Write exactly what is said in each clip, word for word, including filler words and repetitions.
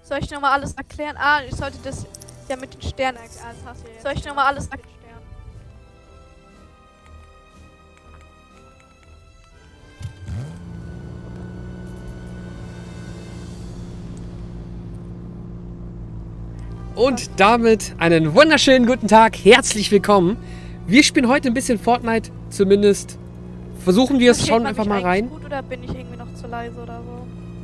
Soll ich nochmal alles erklären? Ah, ich sollte das ja mit den Sternen erklären. Ah, ja. Soll ich nochmal alles erklären? Und damit einen wunderschönen guten Tag, herzlich willkommen. Wir spielen heute ein bisschen Fortnite, zumindest versuchen wir es, schauen einfach mal rein. Gut, oder bin ich irgendwie noch zu leise oder so?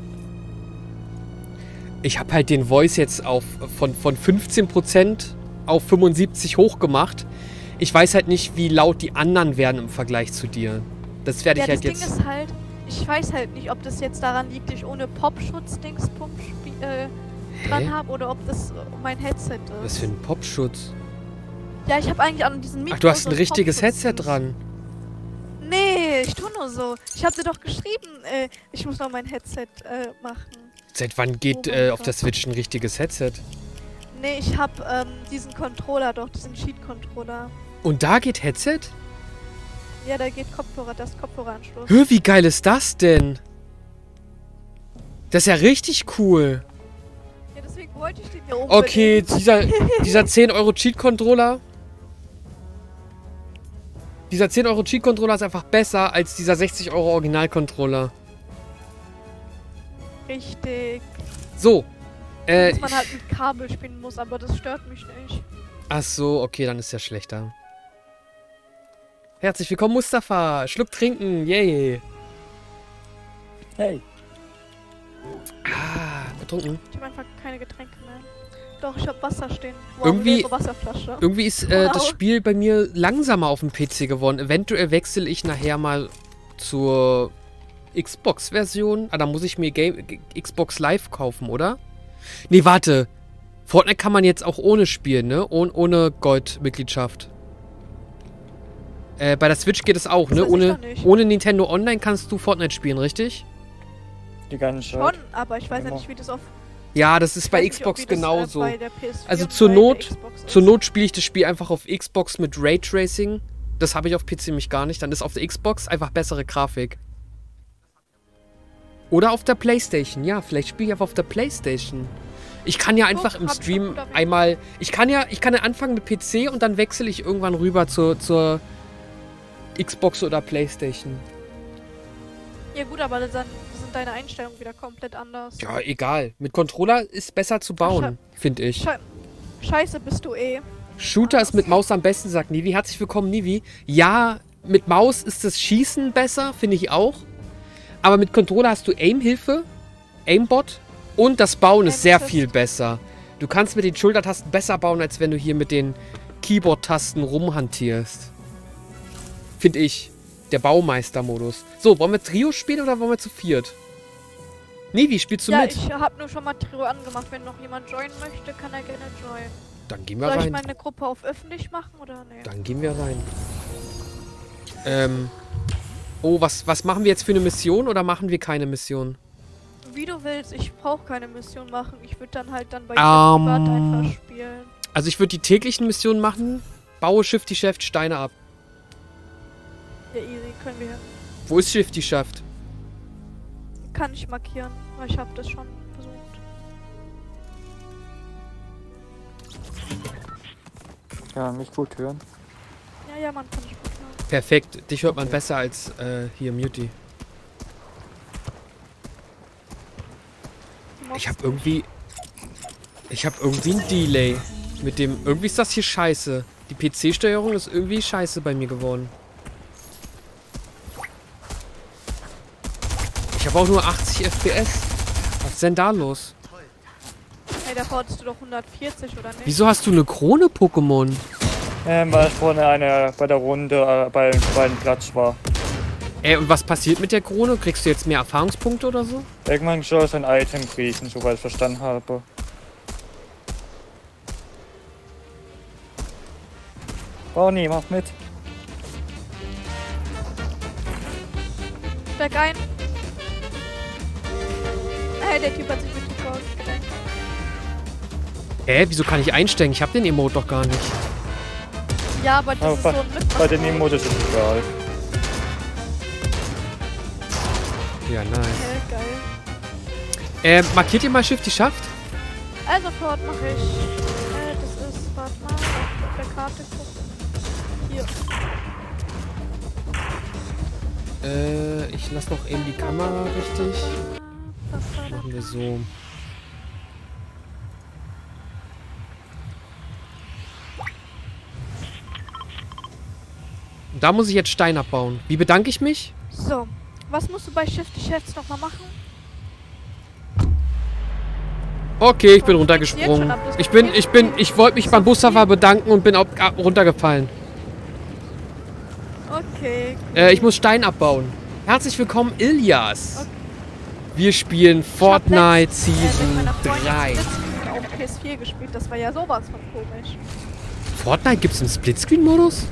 Ich habe halt den Voice jetzt auf von, von fünfzehn Prozent auf fünfundsiebzig hochgemacht. Ich weiß halt nicht, wie laut die anderen werden im Vergleich zu dir. Das werde ich ja, halt das jetzt... Ding ist halt, ich weiß halt nicht, ob das jetzt daran liegt, dass ich ohne Popschutz-Dingspunkt äh, dran habe oder ob das mein Headset ist. Was für ein Popschutz? Ja, ich habe eigentlich an diesen Mikro. Ach, du hast so ein richtiges Headset dran. Nee, ich tu nur so. Ich habe dir doch geschrieben, äh, ich muss noch mein Headset äh, machen. Seit wann geht oh äh, auf Gott. der Switch ein richtiges Headset? Nee, ich habe ähm, diesen Controller doch, diesen Cheat-Controller. Und da geht Headset? Ja, da geht Kopfhörer, das ist Kopfhöreranschluss. Hö, wie geil ist das denn? Das ist ja richtig cool. Ja, deswegen wollte ich den hier oben. Okay, dieser, dieser zehn Euro Cheat-Controller. Dieser zehn Euro Cheat-Controller ist einfach besser als dieser sechzig Euro Original-Controller. Richtig. So. Äh, dass man halt mit Kabel spielen muss, aber das stört mich nicht. Ach so, okay, dann ist ja schlechter. Herzlich willkommen, Mustafa. Schluck trinken, yay. Hey. Ah, betrunken. Ich habe einfach keine Getränke mehr. Doch, ich habe Wasser stehen. Wow, Irgendwie, leere Wasserflasche. irgendwie ist äh, wow. das Spiel bei mir langsamer auf dem P C geworden. Eventuell wechsle ich nachher mal zur Xbox-Version. Ah, da muss ich mir Game Xbox Live kaufen, oder? Nee, warte. Fortnite kann man jetzt auch ohne spielen, ne? Oh, ohne Gold-Mitgliedschaft. Äh, bei der Switch geht es auch, das ne? Ohne, nicht. ohne Nintendo Online kannst du Fortnite spielen, richtig? Die ganze Schon, Zeit. aber ich weiß ja Immer. nicht, wie das auf... Ja, das ist bei Ich weiß Xbox nicht, ob wie das, genauso. äh, bei der P S vier Also und zur bei der Not, Xbox ist. zur Not spiele ich das Spiel einfach auf Xbox mit Raytracing. Das habe ich auf P C nämlich gar nicht. Dann ist auf der Xbox einfach bessere Grafik. Oder auf der Playstation. Ja, vielleicht spiele ich einfach auf der Playstation. Ich kann ja einfach Guck, im hab ich Stream gut erwähnt. einmal... Ich kann ja ich kann ja anfangen mit P C und dann wechsle ich irgendwann rüber zur, zur Xbox oder Playstation. Ja gut, aber dann sind deine Einstellungen wieder komplett anders. Ja, egal. Mit Controller ist besser zu bauen, finde ich. Sche Scheiße bist du eh. Shooter ist mit Maus am besten, sagt Nivi. Herzlich willkommen, Nivi. Ja, mit Maus ist das Schießen besser, finde ich auch. Aber mit Controller hast du Aim-Hilfe, Aimbot und das Bauen ist sehr viel besser. Du kannst mit den Schultertasten besser bauen, als wenn du hier mit den Keyboard-Tasten rumhantierst. Finde ich. Der Baumeister-Modus. So, wollen wir Trio spielen oder wollen wir zu viert? Nivi, spielst du ja, mit? ich habe nur schon mal Trio angemacht. Wenn noch jemand joinen möchte, kann er gerne joinen. Dann gehen wir Soll ich rein. meine Gruppe auf öffentlich machen oder nee? Dann gehen wir rein. Ähm. Oh, was, was machen wir jetzt für eine Mission oder machen wir keine Mission? Wie du willst, ich brauche keine Mission machen. Ich würde dann halt dann bei Um, Privat einfach spielen. Also ich würde die täglichen Missionen machen. Baue Shifty Shaft Steine ab. Ja, easy, können wir. Wo ist Shifty Shaft? Kann ich markieren, weil ich habe das schon versucht. Ja, mich gut hören. Ja, ja, man kann ich gut hören. Perfekt. Dich hört man besser als äh, hier Muty. Ich habe irgendwie... Ich habe irgendwie ein Delay. Mit dem... Irgendwie ist das hier scheiße. Die P C-Steuerung ist irgendwie scheiße bei mir geworden. Ich habe auch nur achtzig F P S. Was ist denn da los? Hey, da hattest du doch hundertvierzig, oder nicht? Wieso hast du eine Krone-Pokémon? Ähm, weil ich vorne eine bei der Runde äh, bei dem zweiten Platz war. Ey, und was passiert mit der Krone? Kriegst du jetzt mehr Erfahrungspunkte oder so? Irgendwann soll es ein Item kriegen, soweit ich verstanden habe. Bonnie, mach mit. Steig ein. Hey, der Typ hat sich mit dem Code gedacht. Hä, wieso kann ich einsteigen? Ich habe den Emote doch gar nicht. Ja, aber das Aber ist bei, so ein Mitmach. bei den Emotes ist es egal. Ja, nice. Okay, geil. Ähm, markiert ihr mal Shifty Shaft? Also fort mache ich. Äh, das ist, warte mal, auf der Karte gucken. Hier. Äh, ich lasse noch eben die Kamera richtig. Das war Machen wir so. Da muss ich jetzt Stein abbauen. Wie bedanke ich mich? So, was musst du bei Shift jetzt nochmal machen? Okay, ich bin runtergesprungen. Ich bin, ich bin, ich wollte mich beim Busfahrer bedanken und bin ab, ab, runtergefallen. Okay. Äh, ich muss Stein abbauen. Herzlich willkommen, Ilias. Okay. Wir spielen Fortnite Ich hab letztens, äh, mit Season meiner Freundin drei. Splitscreen auf P S vier gespielt. Das war ja sowas von komisch. Fortnite gibt's im Splitscreen-Modus?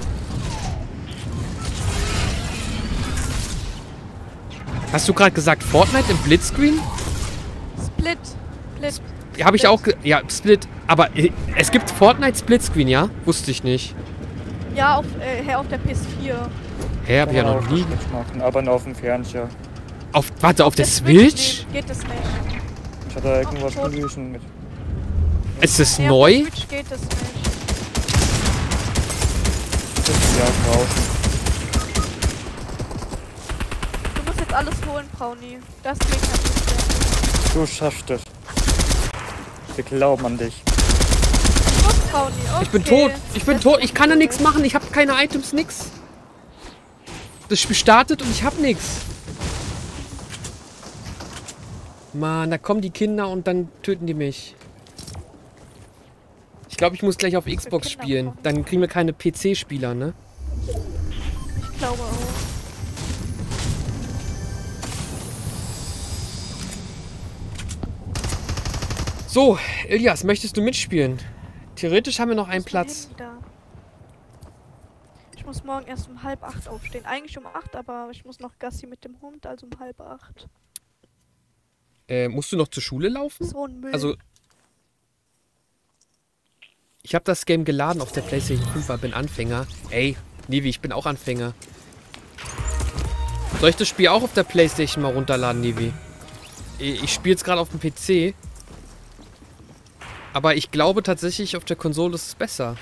Hast du gerade gesagt Fortnite im Blitzscreen? Split. Split. Ja, habe ich auch. ge- Ja, Split. Aber äh, es gibt Fortnite Splitscreen, ja? Wusste ich nicht. Ja, auf, äh, her auf der P S vier. Hä, hab ich ja Kann man noch auch nie. nicht machen, aber nur auf dem Fernseher. Auf, warte, auf der Switch? Switch? Nee, geht es nicht. Ich hatte irgendwas tot. gelesen mit. Ist das Nee, neu? auf der Switch geht es nicht. Das ist ja draußen. Du musst jetzt alles holen, Brownie. Das geht nicht. Du schaffst es. Wir glauben an dich. Du musst, Brownie. Okay. Ich bin tot. Ich bin tot. Ich kann da nichts machen. Ich habe keine Items, nix. Das Spiel startet und ich hab nichts. Mann, da kommen die Kinder und dann töten die mich. Ich glaube, ich muss gleich auf Xbox Kinder spielen. kommen? Dann kriegen wir keine P C-Spieler, ne? Ich glaube auch. So, Ilias, möchtest du mitspielen? Theoretisch haben wir noch einen Muss man Platz. hin wieder. Ich muss morgen erst um halb acht aufstehen. Eigentlich um acht, aber ich muss noch Gassi mit dem Hund, also um halb acht. Äh, musst du noch zur Schule laufen? So ein Müll. Also, ich habe das Game geladen auf der PlayStation fünf, aber bin Anfänger. Ey, Nivi, ich bin auch Anfänger. Soll ich das Spiel auch auf der PlayStation mal runterladen, Nivi? Ich spiele es gerade auf dem P C. Aber ich glaube tatsächlich, auf der Konsole ist es besser.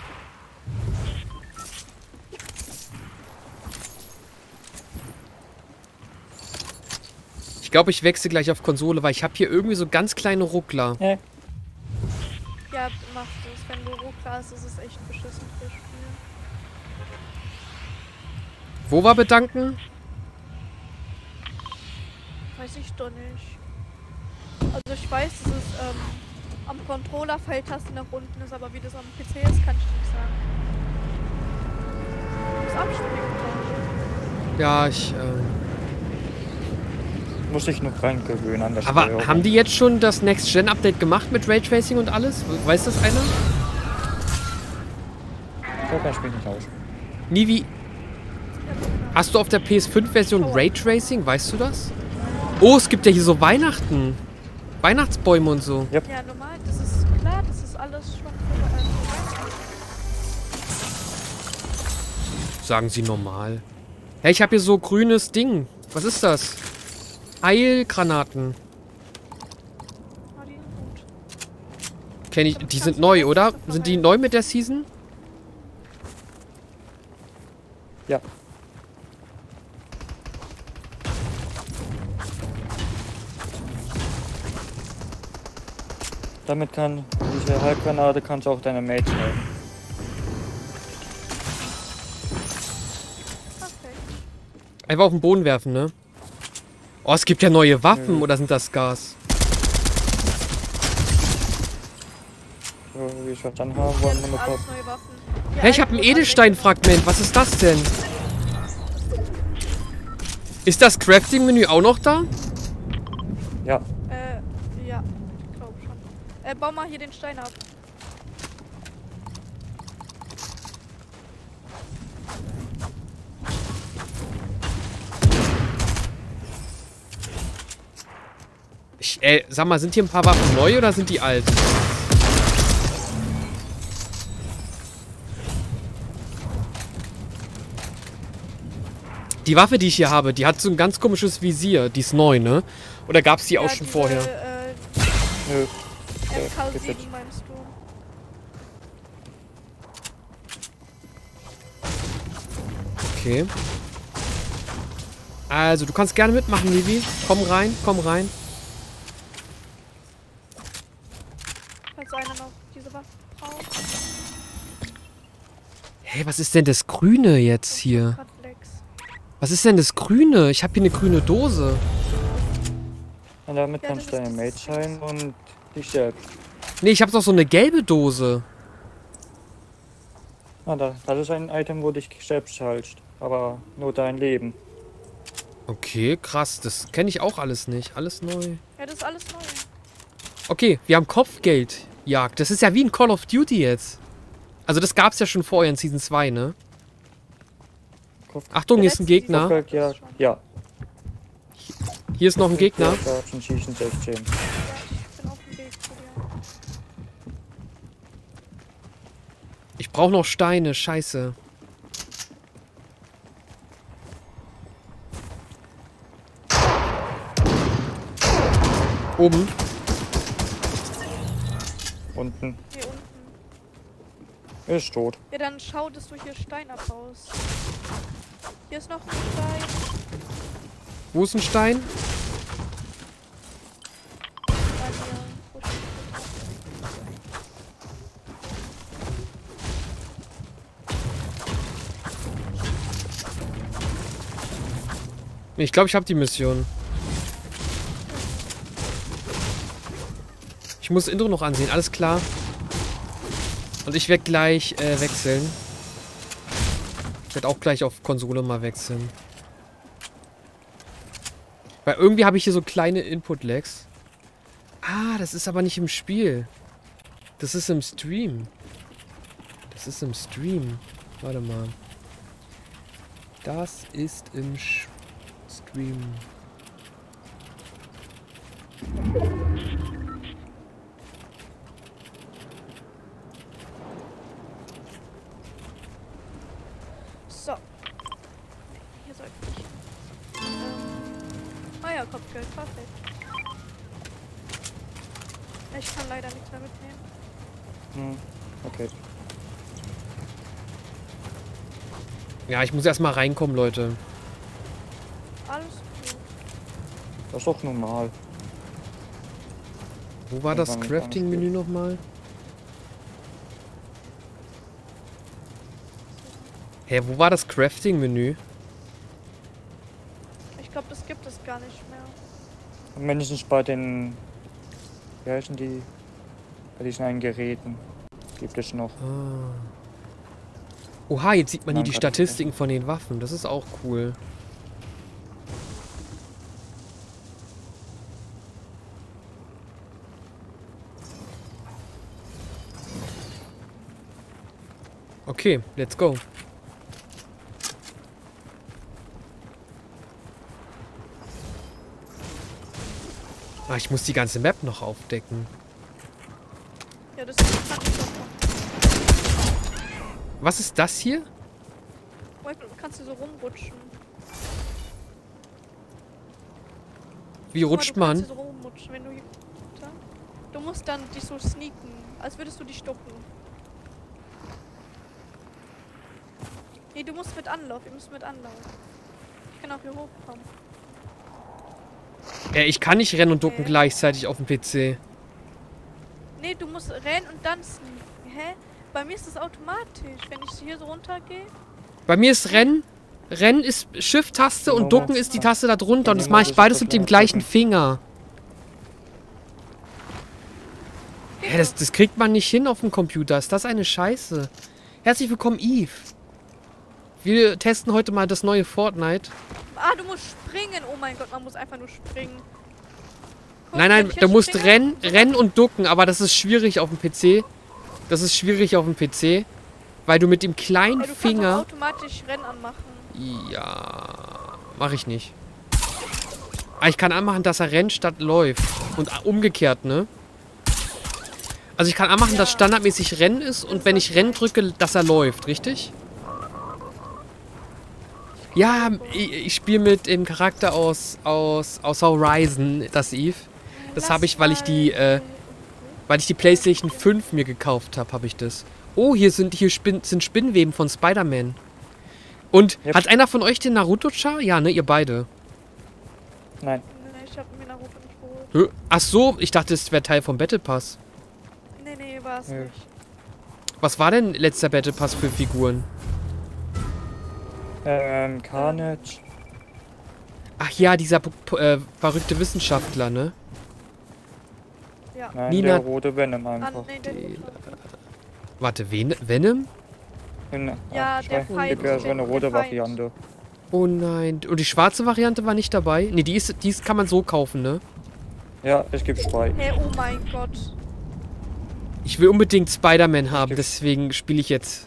Ich glaube, ich wechsle gleich auf Konsole, weil ich habe hier irgendwie so ganz kleine Ruckler. Ja. Ja, mach das. Wenn du Ruckler hast, ist es echt beschissen für das Spiel. Wo war bedanken? Weiß ich doch nicht. Also ich weiß, dass es ähm, am Controller Pfeiltaste nach unten ist, aber wie das am P C ist, kann ich nicht sagen. Du musst abspringen. Ja, ich. Ähm Muss ich noch reingewöhnen an das Aber Steuerung. haben die jetzt schon das Next-Gen-Update gemacht mit Raytracing und alles? Weiß das einer? So kann ich mich nicht aus. Nivi, hast du auf der P S fünf Version Raytracing? Weißt du das? Oh, es gibt ja hier so Weihnachten. Weihnachtsbäume und so. Ja, normal, das ist klar, das ist alles schon für, äh, für Sagen sie normal. Ja, ich habe hier so grünes Ding. Was ist das? Heilgranaten. Ah, die sind gut. Kenn ich. Die sind neu, oder? Sind die neu mit der Season? Ja. Damit kann diese Halbgranate kannst auch deine Mates helfen. Perfekt. Einfach auf den Boden werfen, ne? Oh, es gibt ja neue Waffen, Nö. oder sind das Gas? So, wie ich verstanden habe, wollen wir Jetzt noch alles neue Waffen. Die Hey, ich habe alten ein wurden Edelstein-Fragment. Was ist das denn? Ist das Crafting-Menü auch noch da? Ja, Äh, ja, ich glaube schon. Äh, bau mal hier den Stein ab. Ich, äh, sag mal, sind hier ein paar Waffen neu oder sind die alt? Die Waffe, die ich hier habe, die hat so ein ganz komisches Visier. Die ist neu, ne? Oder gab's die auch Ja, schon diese, vorher? Äh, nö. Okay, M K geht's jetzt. sieben meinst du? Okay. Also, du kannst gerne mitmachen, Livi. Komm rein, komm rein. Falls einer noch diese Waffe braucht. Hey, was ist denn das Grüne jetzt hier? Grad Lex. Was ist denn das Grüne? Ich habe hier eine grüne Dose. Und damit Ja, kannst das du ist deine das Mate sein und dich selbst. Nee, ich habe doch so eine gelbe Dose. Ah, da, das ist ein Item, wo dich selbst heilst. Aber nur dein Leben. Okay, krass. Das kenne ich auch alles nicht. Alles neu. Ja, das ist alles neu. Okay, wir haben Kopfgeldjagd. Das ist ja wie ein Call of Duty jetzt. Also das gab's ja schon vorher in Season zwei, ne? Kopf Achtung, hier ist ein letzte Gegner. Kopfgeld, ja. Ja. Hier ist noch ein Gegner. Ja, gab's in Season sechzehn. Ja, ich bin auf dem Weg zu dir. Ich brauche noch Steine. Scheiße. Oben. Unten. Hier unten. Ist tot. Ja, dann schau, dass du hier Stein abbaust. Hier ist noch ein Stein. Wo ist ein Stein? Bei mir. Wo steht Ich glaube, ich habe die Mission. Ich muss das Intro noch ansehen. Alles klar. Und ich werde gleich äh, wechseln. Ich werde auch gleich auf Konsole mal wechseln. Weil irgendwie habe ich hier so kleine Input-Lags. Ah, das ist aber nicht im Spiel. Das ist im Stream. Das ist im Stream. Warte mal. Das ist im Sch Stream. So. Hier sollte ich. Ähm. Ah ja, Kopfgeld, perfekt. Ich kann leider nichts mehr mitnehmen. Hm. Okay. Ja, ich muss erstmal reinkommen, Leute. Alles gut. Das ist doch normal. Wo war das Irgendwann mit Crafting-Menü nochmal? Hä, wo war das Crafting-Menü? Ich glaube, das gibt es gar nicht mehr. Und mindestens bei den. Wie heißen die? Bei diesen einen Geräten. Gibt es noch. Ah. Oha, jetzt sieht man hier Nein, die gerade nicht. Statistiken von den Waffen. Das ist auch cool. Okay, let's go. Ah, ich muss die ganze Map noch aufdecken. Ja, das kann ich doch noch. Was ist das hier? Michael, kannst du so rumrutschen? Wie Guck mal, rutscht du man? kannst hier so rumrutschen, wenn du hier. Du musst dann dich so sneaken, als würdest du dich ducken. Nee, du musst mit Anlauf, ihr müsst mit Anlauf. Ich kann auch hier hochkommen. Äh, ich kann nicht rennen und ducken Okay. gleichzeitig auf dem P C. Nee, du musst rennen und dann sneaken. Hä? Bei mir ist das automatisch, wenn ich hier so runtergehe. Bei mir ist Rennen. Rennen ist Shift-Taste und Genau. Ducken ist die Taste da drunter. Und das Genau, mache ich das beides ist mit dem das gleichen Ducken. Finger. Hä, das, das kriegt man nicht hin auf dem Computer. Ist das eine Scheiße? Herzlich willkommen, Eve. Wir testen heute mal das neue Fortnite. Ah, du musst springen. Oh mein Gott, man muss einfach nur springen. Guck, Nein, wenn nein, ich du jetzt musst springe- rennen, rennen und ducken. Aber das ist schwierig auf dem P C. Das ist schwierig auf dem P C. Weil du mit dem kleinen Ja, du kannst Finger... auch automatisch Rennen anmachen. Ja, mache ich nicht. Aber ich kann anmachen, dass er rennt statt läuft. Und umgekehrt, ne? Also ich kann anmachen, Ja. dass standardmäßig Rennen ist und wenn ich Rennen drücke, dass er läuft, richtig? Ja, ich, ich spiele mit dem Charakter aus, aus, aus Horizon, das Eve. Das habe ich, weil ich die, äh, Weil ich die PlayStation fünf mir gekauft habe, habe ich das. Oh, hier sind hier Spin sind Spinnweben von Spider-Man. Und Yep. hat einer von euch den Naruto-Char? Ja, ne, ihr beide. Nein. Nee, ich hab mir Naruto nicht geholt. Hä? Ach so, ich dachte, es wäre Teil vom Battle Pass. Nee, nee, war es Nö. nicht. Was war denn letzter Battle Pass für Figuren? Ähm, Carnage. Ach ja, dieser p- p- äh, verrückte Wissenschaftler, ne? Ja. Nein, Nina- der rote Venom Ah, einfach. nee, der Die- Rote. Warte, Ven Venom? In, Ja, ach, der ich weiß, Feind, gibt ja so der- eine der rote Feind. Variante. Oh nein. Und die schwarze Variante war nicht dabei? Ne, die ist, die ist, kann man so kaufen, ne? Ja, es gibt zwei. Hey, oh mein Gott. Ich will unbedingt Spider-Man haben, Gibt's- deswegen spiele ich jetzt.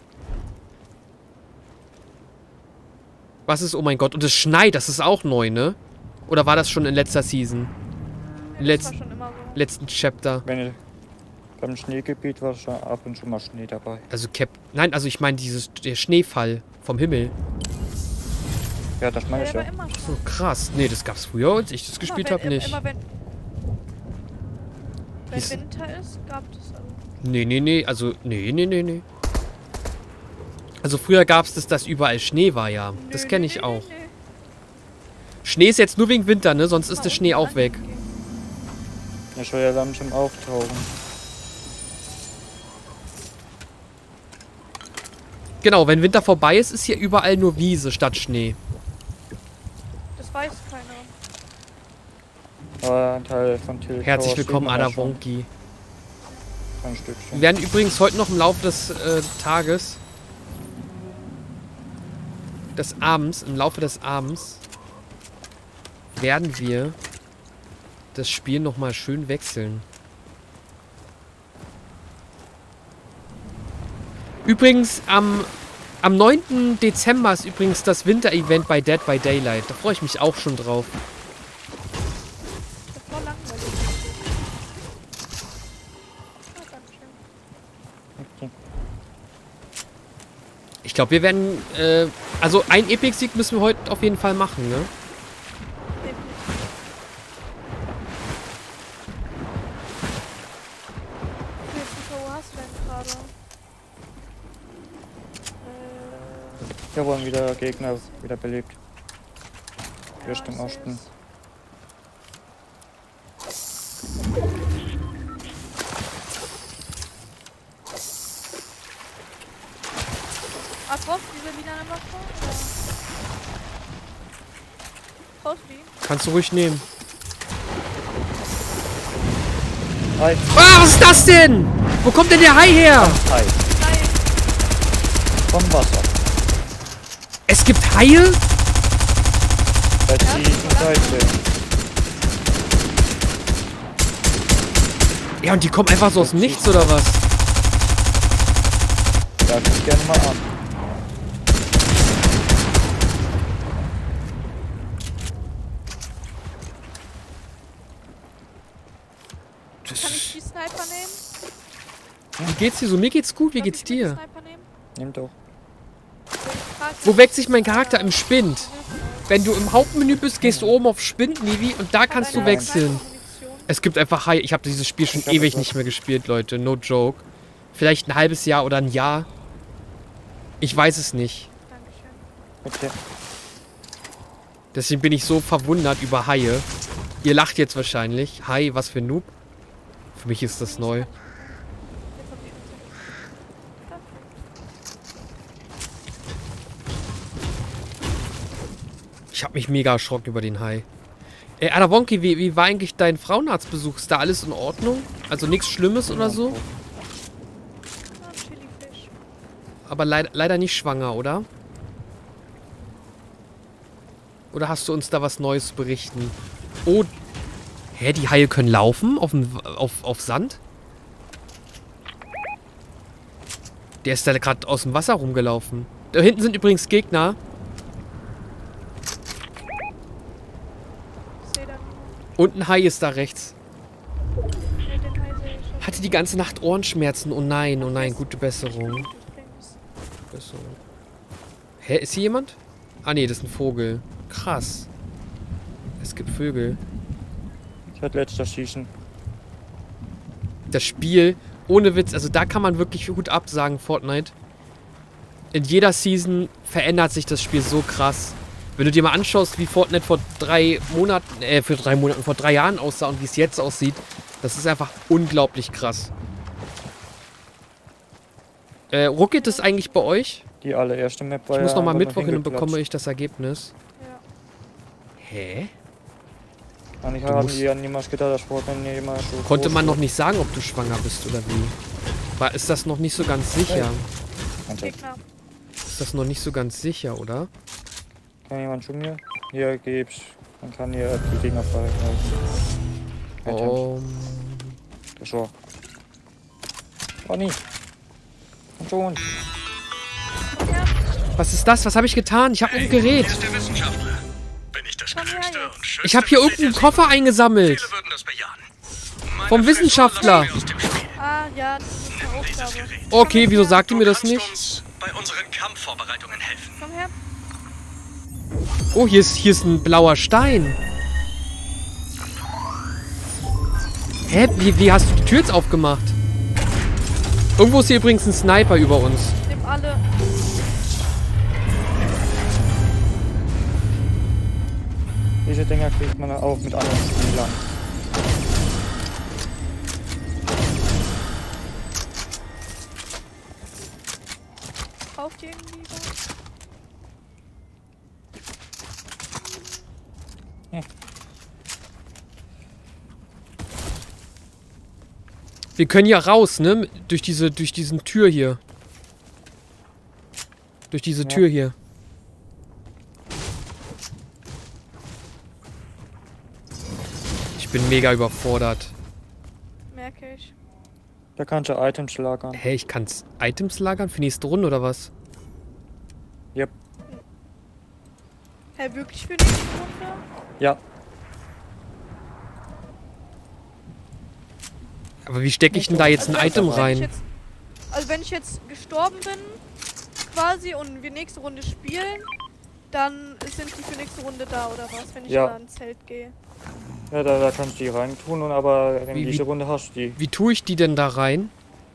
Was ist, oh mein Gott, und es schneit, das ist auch neu, ne? Oder war das schon in letzter Season? Nee, Letz- das war schon immer so. Letzten Chapter. Wenn ich, beim Schneegebiet war schon ab und zu mal Schnee dabei. Also Cap. Nein, also ich meine dieses der Schneefall vom Himmel. Ja, das meine Ja, ich der ja. war immer So schon. krass. Nee, das gab's früher, als ich das gespielt Immer habe, wenn- nicht. Immer wenn, wenn Ist- Winter ist, gab es also. Nee, nee, nee, also nee, nee, nee, nee. Also früher gab's das, dass überall Schnee war, ja. Das Nö, kenne nee, ich nee, auch. nee, nee. Schnee ist jetzt nur wegen Winter, ne? Sonst ist Mal der Schnee unten auch weg. angehen. Ich soll ja langsam auftauchen. Genau, wenn Winter vorbei ist, ist hier überall nur Wiese statt Schnee. Das weiß keiner. Aber ein Teil von Till Herzlich Tower willkommen, sieht man ja Ada schon. Wonki. Ein Stückchen. Wir werden übrigens heute noch im Laufe des äh, Tages, des Abends, im Laufe des Abends, werden wir das Spiel nochmal schön wechseln. Übrigens, am, am neunten Dezember ist übrigens das Winter-Event bei Dead by Daylight. Da freue ich mich auch schon drauf. Das war langweilig. Ah, dankeschön. Okay. Ich glaube, wir werden, äh, also ein Epic-Sieg müssen wir heute auf jeden Fall machen, ne? Definitiv. Wie viel Zuschauer hast du denn gerade? Äh, Hier wurden wieder Gegner wieder belebt. ja, Richtung ich seh's. Osten. Ah, brauchst du diese lila Waffe? Oder? Brauchst du die? Kannst du ruhig nehmen. Hi, Ah, was ist das denn? Wo kommt denn der Hai her? hi. Nein! Vom Wasser. Es gibt Haie? Bei dieser Seite. Ja, und die kommen einfach so aus dem Nichts, oder was? Da guck gerne mal an. Das Kann ich die Sniper nehmen? Wie geht's dir so? Mir geht's gut, wie Darf geht's ich mir die dir? Sniper nehmen? Nimm doch. Ich frag Wo dich. weckt sich mein Charakter? Im Spind. Wenn du im Hauptmenü bist, gehst du oben auf Spind, Nivi, und da Hat kannst du einer wechseln. Sniper-Munition? Es gibt einfach Haie. Ich habe dieses Spiel schon Ich hab ewig etwas. nicht mehr gespielt, Leute. No joke. Vielleicht ein halbes Jahr oder ein Jahr. Ich weiß es nicht. Dankeschön. Okay. Deswegen bin ich so verwundert über Haie. Ihr lacht jetzt wahrscheinlich. Hai, was für ein Noob. Für mich ist das neu. Jetzt hab ich schon so. Ich habe mich mega erschrocken über den Hai. Ey, Adawonki, wie, wie war eigentlich dein Frauenarztbesuch? Ist da alles in Ordnung? Also nichts Schlimmes oder so? Ah, Chili-Fisch. Aber leid, leider nicht schwanger, oder? Oder hast du uns da was Neues zu berichten? Oh, hä, die Haie können laufen auf, dem, auf, auf Sand? Der ist da gerade aus dem Wasser rumgelaufen. Da hinten sind übrigens Gegner. Ich seh da niemand. Und ein Hai ist da rechts. Nee, den Hai seh ich schon. Hatte die ganze Nacht Ohrenschmerzen. Oh nein, oh nein, gute Besserung. Übrigens. Besserung. Hä, ist hier jemand? Ah nee, das ist ein Vogel. Krass. Es gibt Vögel. Ich hatte letzter Schießen. Das Spiel, ohne Witz, also da kann man wirklich Hut ab sagen, Fortnite. In jeder Season verändert sich das Spiel so krass. Wenn du dir mal anschaust, wie Fortnite vor drei Monaten, äh, für drei Monaten, vor drei Jahren aussah und wie es jetzt aussieht, das ist einfach unglaublich krass. Äh, ruckelt es eigentlich bei euch? Die allererste Map war Ich muss ja nochmal einfach nur Mittwoch hin und bekomme hingeklatscht. ich das Ergebnis. Ja. Hä? Eigentlich Du haben musst- die ja niemals gedacht, dass Fortnite jemand so Konnte groß man noch wird. nicht sagen, ob du schwanger bist oder wie? War, ist das noch nicht so ganz sicher? Warte, Gegner. Ist das noch nicht so ganz sicher, oder? kann jemand zu mir? Hier gibt's. Man kann hier die Dinger freihalten. Kein Chance. Oh. Das war. Oh nie. Und schon. Ja, Was ist das? Was habe ich getan? Ich habe ein Gerät. Hier ist der Wissenschaftler. Bin ich das Komm her klügste jetzt. und schönste Ich habe hier Gerät irgendeinen der Koffer eingesammelt. Viele würden das bejahen. Meine Vom Frisur Wissenschaftler. lassen wir aus dem Spiel. ah, ja, das ist eine Dieses Aufgabe. Gerät. Okay, wieso sagt ihr Du mir das kannst nicht? uns bei unseren Kampfvorbereitungen helfen. Komm her. Oh, hier ist, hier ist ein blauer Stein. Hä? Wie, wie hast du die Tür jetzt aufgemacht? Irgendwo ist hier übrigens ein Sniper über uns. Nimm alle. Diese Dinger kriegt man auch mit anderen Spielern. Braucht ihr irgendwie was? Wir können ja raus, ne? Durch diese, durch diesen Tür hier. Durch diese Ja. Tür hier. Ich bin mega überfordert. Merke ich. Da kannst du Items lagern. Hä, ich kann's Items lagern für nächste Runde oder was? Yep. Hä, wirklich für nächste Runde? Ja. Aber wie stecke ich denn da jetzt ein Also, Item wenn ich rein? Jetzt, also wenn ich jetzt gestorben bin, quasi, und wir nächste Runde spielen, dann sind die für nächste Runde da, oder was? Wenn ich Ja. da ins Zelt gehe. Ja, da, da kannst du die rein tun, und aber in Wie- dieser wie- Runde hast du die. Wie tue ich die denn da rein?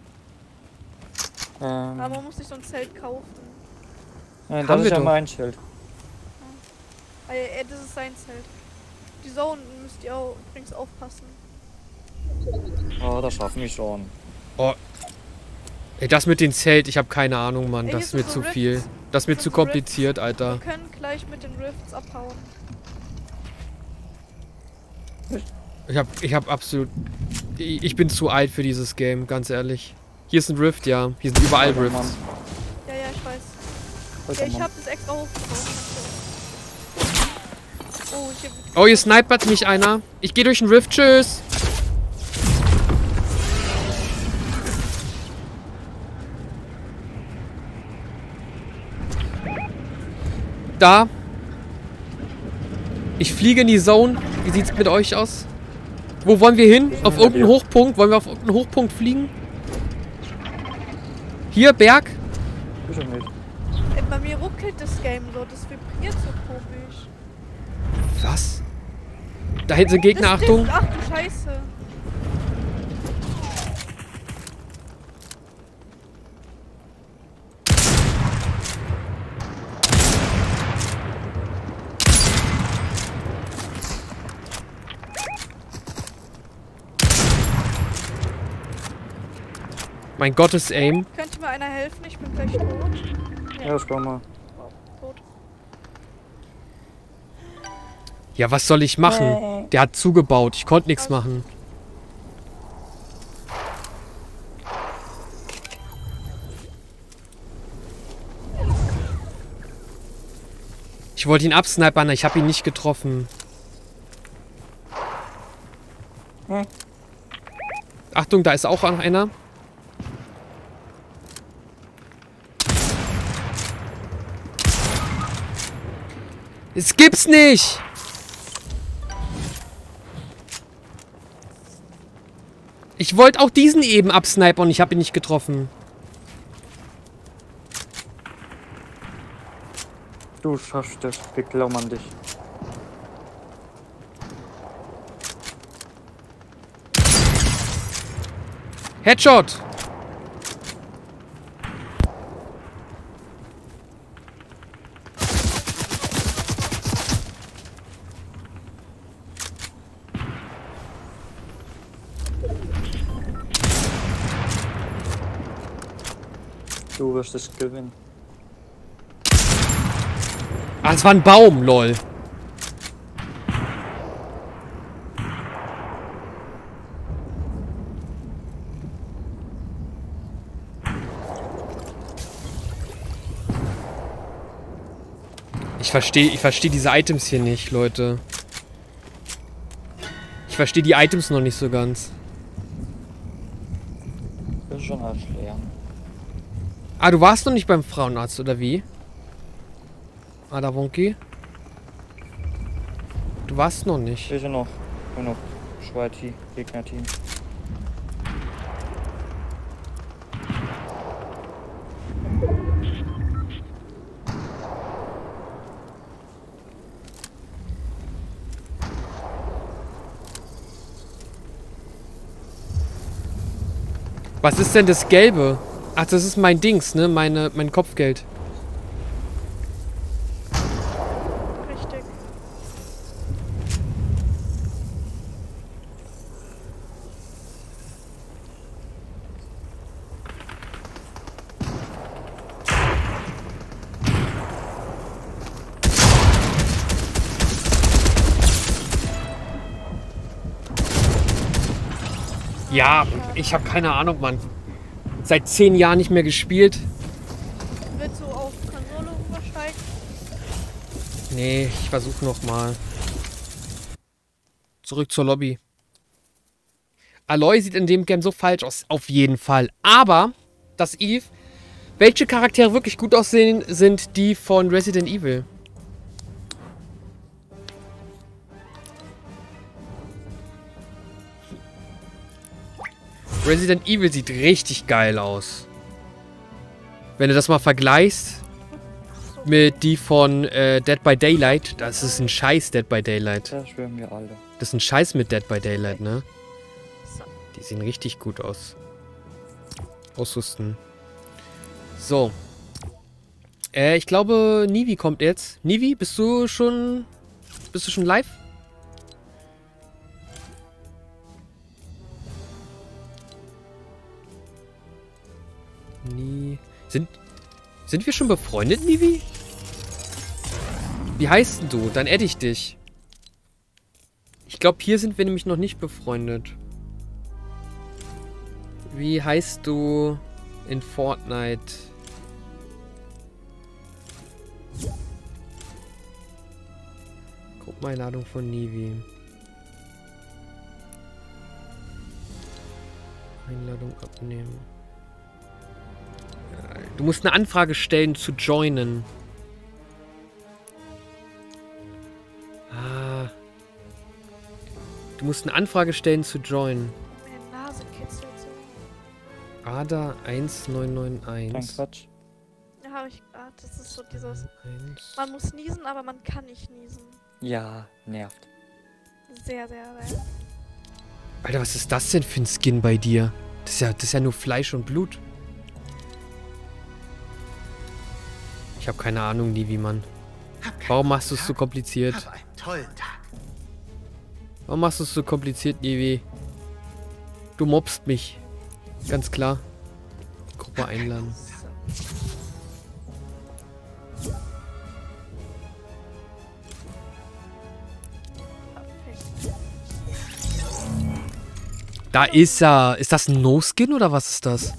Ähm, Aber man muss sich so ein Zelt kaufen. nein, haben das wir ist ja doch. mein Schild. Ah, ja, ja, das ist sein Zelt. Die Zone müsst ihr auch übrigens aufpassen. Oh, das schaffen wir schon. Oh. Ey, das mit dem Zelt, ich habe keine Ahnung, Mann. Ey, Das hier ist mir sind so zu Rifts. viel. Das ist mir Hier zu sind so kompliziert, Wir Alter. können gleich mit den Rifts abhauen. Ich hab, ich hab absolut... Ich ich bin zu alt für dieses Game, ganz ehrlich. Hier ist ein Rift, ja. Hier sind überall Alter, Rifts. Mann. Ja, ja, ich weiß. Alter, Ja, ich Mann. hab das extra hochgebaut. Oh, hier wird Oh, hier snipert mich einer. Ich gehe durch den Rift, tschüss. Da. Ich fliege in die Zone. Wie sieht's mit euch aus? Wo wollen wir hin? Auf Ja, irgendeinen hier. Hochpunkt? Wollen wir auf irgendeinen Hochpunkt fliegen? Hier, Berg? Bitte nicht. Ey, bei mir ruckelt das Game so, das vibriert so komisch. Was? Da hinten sind Gegner, Das Achtung. trifft- Ach du Scheiße. Mein Gottes Aim. Könnte mir einer helfen? Ich bin gleich tot. Ja, das kann man. Wow, tot. Ja, was soll ich machen? Der hat zugebaut. Ich konnte nichts machen. Ich wollte ihn absnipern, ich habe ihn nicht getroffen. Hm. Achtung, da ist auch noch einer. Es gibt's nicht! Ich wollte auch diesen eben absnipern und ich habe ihn nicht getroffen. Du schaffst das. Wir glauben an dich. Headshot! Du wirst es gewinnen. Ah, es war ein Baum, lol. Ich verstehe ich verstehe diese Items hier nicht, Leute. Ich verstehe die Items noch nicht so ganz. Das ist schon erklären. Ah, du warst noch nicht beim Frauenarzt, oder wie? Ada Wonki? Du warst noch nicht. Wir sind noch, nur noch Schweiti, Gegnerteam. Was ist denn das Gelbe? Ach, das ist mein Dings, ne? Meine, mein Kopfgeld. Richtig. Ja, ich habe keine Ahnung, Mann. Seit zehn Jahren nicht mehr gespielt. Willst du auf Konsole übersteigen? Nee, ich versuche noch mal. Zurück zur Lobby. Aloy sieht in dem Game so falsch aus. Auf jeden Fall. Aber, das Eve, welche Charaktere wirklich gut aussehen, sind die von Resident Evil. Resident Evil sieht richtig geil aus. Wenn du das mal vergleichst mit die von äh, Dead by Daylight, das ist ein Scheiß Dead by Daylight. Das schwören wir alle. Das ist ein Scheiß mit Dead by Daylight, ne? So. Die sehen richtig gut aus. Ausrüsten. So. Äh, ich glaube, Nivi kommt jetzt. Nivi, bist du schon... Bist du schon live? Nie. Sind. Sind wir schon befreundet, Nivi? Wie heißt denn du? Dann adde ich dich. Ich glaube, hier sind wir nämlich noch nicht befreundet. Wie heißt du in Fortnite? Gruppeneinladung von Nivi. Einladung abnehmen. Du musst eine Anfrage stellen zu joinen. Ah. Du musst eine Anfrage stellen zu joinen. Meine Nase kitzelt so. Ada eins neun neun Kein eins. Quatsch. Ja, habe ich gerade. Das ist so dieses. eins. Man muss niesen, aber man kann nicht niesen. Ja, nervt. Sehr, sehr, sehr. Alter, was ist das denn für ein Skin bei dir? Das ist ja, das ist ja nur Fleisch und Blut. Ich habe keine Ahnung, Nivi, Mann. Warum machst du es so kompliziert? Hab einen tollen Tag. Warum machst du es so kompliziert, Nivi? Du mobst mich. Ganz klar. Gruppe einladen. Perfekt. Da ist er. Ist das ein No-Skin oder was ist das?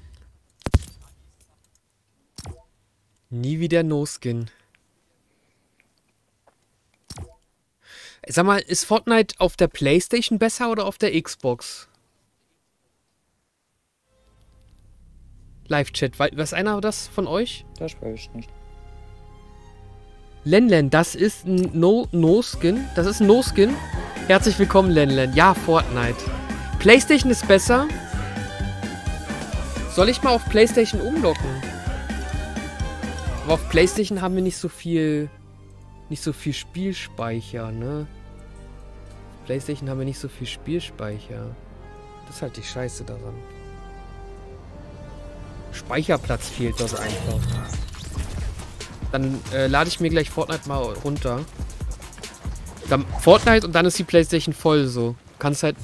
Nie wieder No-Skin. Sag mal, ist Fortnite auf der PlayStation besser oder auf der Xbox? Live-Chat, weiß einer das von euch? Das weiß ich nicht. Lenlen, das ist ein No- No-Skin. Das ist ein No-Skin. Herzlich willkommen, Lenlen. Ja, Fortnite. PlayStation ist besser. Soll ich mal auf PlayStation umlocken? Aber auf PlayStation haben wir nicht so viel... Nicht so viel Spielspeicher, ne? Auf PlayStation haben wir nicht so viel Spielspeicher. Das ist halt die Scheiße daran. Speicherplatz fehlt das einfach. Dann äh, lade ich mir gleich Fortnite mal runter. Dann Fortnite und dann ist die PlayStation voll so. Du kannst halt...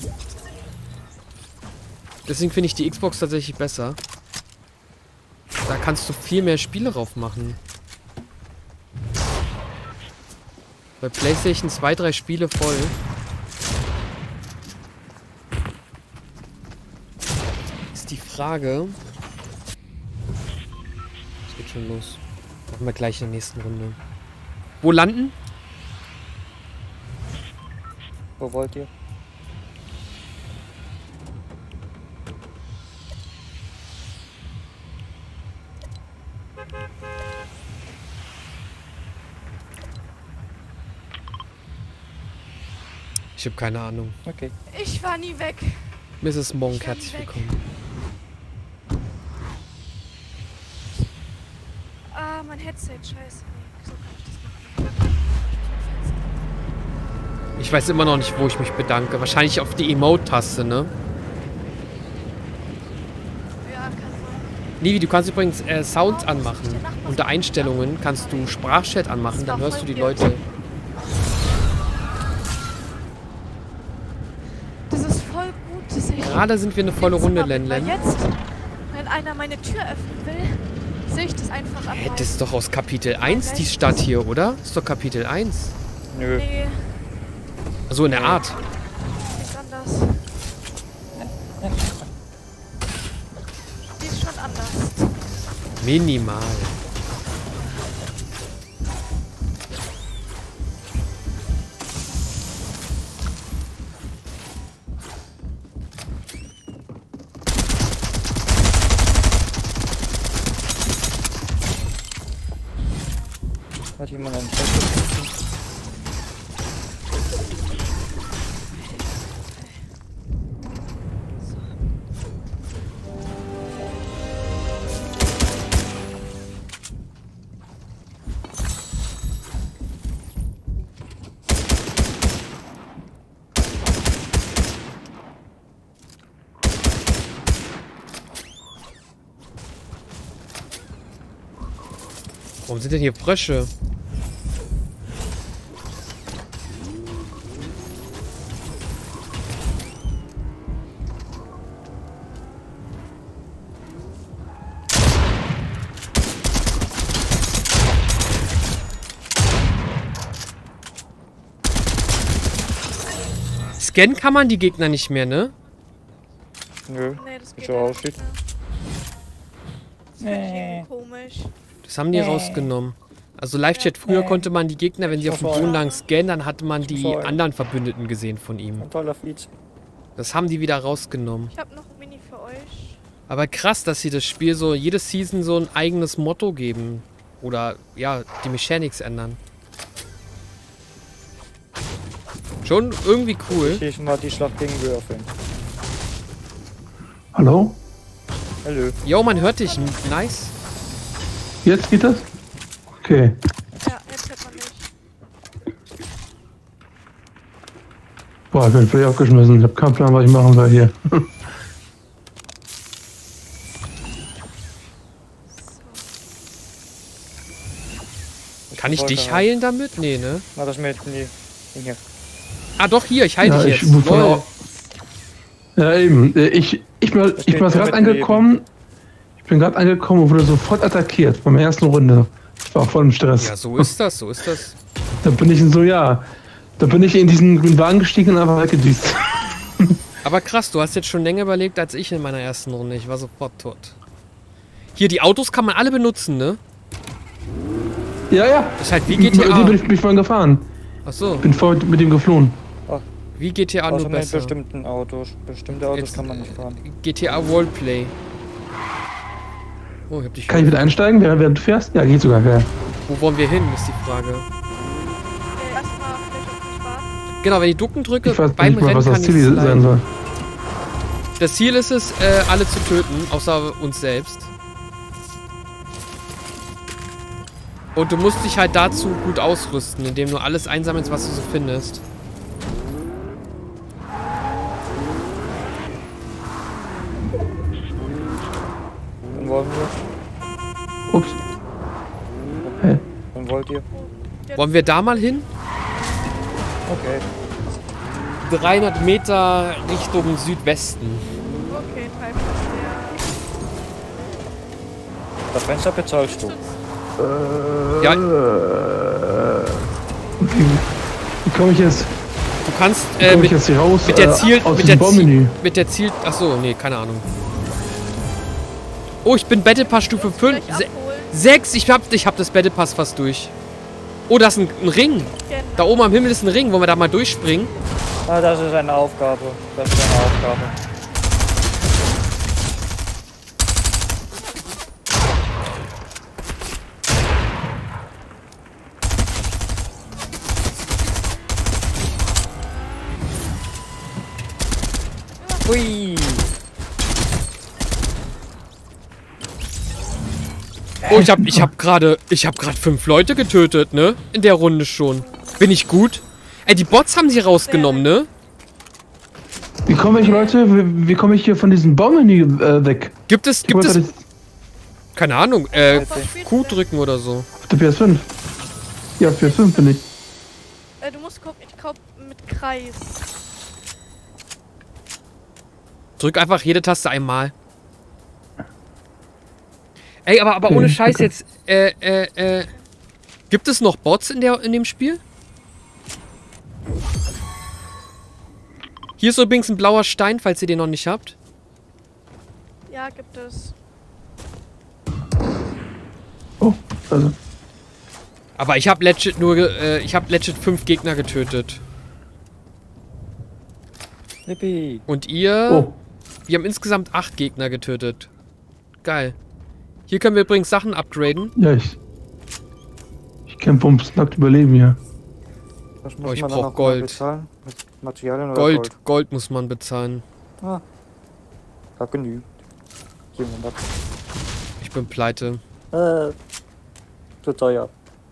Deswegen finde ich die Xbox tatsächlich besser. Da kannst du viel mehr Spiele drauf machen. Bei PlayStation zwei, drei Spiele voll. Ist die Frage... Es geht schon los. Machen wir gleich in der nächsten Runde. Wo landen? Wo wollt ihr? Ich habe keine Ahnung. Okay. Ich war nie weg. Misses Monk, Ich war herzlich weg. willkommen. Ah, mein Headset, scheiße. Nee, so kann ich das machen. Ich weiß immer noch nicht, wo ich mich bedanke. Wahrscheinlich auf die Emote-Taste, ne? Ja, kann sein. Nivi, du kannst übrigens äh, Sound anmachen. Unter Einstellungen kannst du Sprachchat anmachen, dann hörst du die Leute. Das ist voll gut, dass ich... Gerade sind wir eine volle Runde, Weil Len. jetzt, wenn einer meine Tür öffnen will, sehe ich das einfach ab. Hä, das ist doch aus Kapitel eins, die Stadt hier, oder? Das ist doch Kapitel eins. Nö. Nee, Also in der Art. ist anders. Die ist schon anders. Minimal. Hat jemand einen Fest? Warum sind denn hier Frösche? Scannen kann man die Gegner nicht mehr, ne? Nö. Nee, das Wie geht so ja nicht aussieht. mehr. Das finde ich Nee. irgendwie komisch. Das haben die Nee. rausgenommen. Also Live-Chat, früher Nee. konnte man die Gegner, wenn sie auf dem Voll. Boden lang scannen, dann hatte man die Voll. anderen Verbündeten gesehen von ihm. Ein toller Feed. Das haben die wieder rausgenommen. Ich habe noch ein Mini für euch. Aber krass, dass sie das Spiel so, jede Season so ein eigenes Motto geben. Oder, ja, die Mechanics ändern. Schon irgendwie cool. Hier schon mal die Schlacht gegen Würfeln. Hallo? Hallo. Jo, man hört dich. Nice. Jetzt geht das? Okay. Ja, jetzt hört man nicht. Boah, ich bin völlig aufgeschmissen. Ich habe keinen Plan, was ich machen soll hier. Kann ich wollte dich halt- heilen damit? Nee, ne? Na, das mit nee. Hier. Ah, doch, hier, ich heile Ja, dich ich jetzt. muss von Lol. au- Ja, eben. Äh, Ich, ich, bin- ich bin steht nur gerade mit angekommen. Ich bin gerade angekommen und wurde sofort attackiert. Bei meiner ersten Runde. Ich war voll im Stress. Ja, so ist das, so ist das. Da bin ich in so, ja. Da bin ich in diesen grünen Wagen gestiegen und einfach weggedüst. Aber krass, du hast jetzt schon länger überlebt als ich in meiner ersten Runde. Ich war sofort tot. Hier, die Autos kann man alle benutzen, ne? Ja, ja. Das ist halt wie Mit dem bin G T A. ich, bin ich vorhin gefahren. Achso, Bin vorhin mit dem geflohen. wie G T A Außer nur mit besser. bestimmten Autos. Bestimmte Autos Jetzt, kann man nicht fahren. G T A Roleplay. Oh, ich hab dich. Kann ich wieder einsteigen, während während du fährst? Ja, geht sogar. Ja. Wo wollen wir hin, ist die Frage. Äh, Erstmal vielleicht auf mich warten. Genau, wenn ich Ducken drücke, Ich weiß beim nicht mal, Rennen was kann das ich Ziel sein sliden. soll. Das Ziel ist es, äh, alle zu töten, außer uns selbst. Und du musst dich halt dazu gut ausrüsten, indem du alles einsammelst, was du so findest. Dann wollen wir? Ups. Hä? Wann wollt ihr? Jetzt Wollen wir da mal hin? Okay. dreihundert Meter Richtung Südwesten. Okay, Treib ist Das Fenster bezahlst du. der. Ja, Okay. Wie komme ich jetzt, du kannst wie äh, komm ich mit, jetzt hier raus? mit der äh, Ziel... aus Mit dem der Baumenü. Ziel... Mit der Ziel... Achso, nee, keine Ahnung. Oh, ich bin Battle Pass Stufe fünf. Gleich abholen. sechs, ich hab, ich hab das Battle Pass fast durch. Oh, da ist ein, ein Ring. Genau. Da oben am Himmel ist ein Ring. Wollen wir da mal durchspringen? Ah, das ist eine Aufgabe. Das ist eine Aufgabe. Hui. Oh, ich hab, ich hab gerade, ich hab gerade fünf Leute getötet, ne? In der Runde schon. Bin ich gut? Ey, die Bots haben sie rausgenommen, ne? Wie komme ich, Leute, wie, wie komme ich hier von diesem Baumenü äh, weg? Gibt es, Ich gibt wollte es, das keine Ahnung, äh, Was spielst Q du denn? drücken oder so. auf der P S fünf. Ja, auf P S fünf bin ich. Äh, du musst gucken, ich glaub mit Kreis. Drück einfach jede Taste einmal. Ey, aber, aber Okay, ohne Scheiß okay. jetzt, äh, äh, äh, gibt es noch Bots in der, in dem Spiel? Hier ist übrigens ein blauer Stein, falls ihr den noch nicht habt. Ja, gibt es. Oh, also. Aber ich habe legit nur, äh, ich habe legit fünf Gegner getötet. Yippie. Und ihr? Oh, Wir haben insgesamt acht Gegner getötet. Geil. Hier können wir übrigens Sachen upgraden. ja, ich. Ich kämpfe ums nackte Überleben hier. Was Oh, muss ich man brauch dann noch Gold. bezahlen? Mit Materialien oder Gold, Gold? Gold muss man bezahlen. Ah. Hat genügt. siebenhundert. Ich bin pleite. Äh. Zu teuer.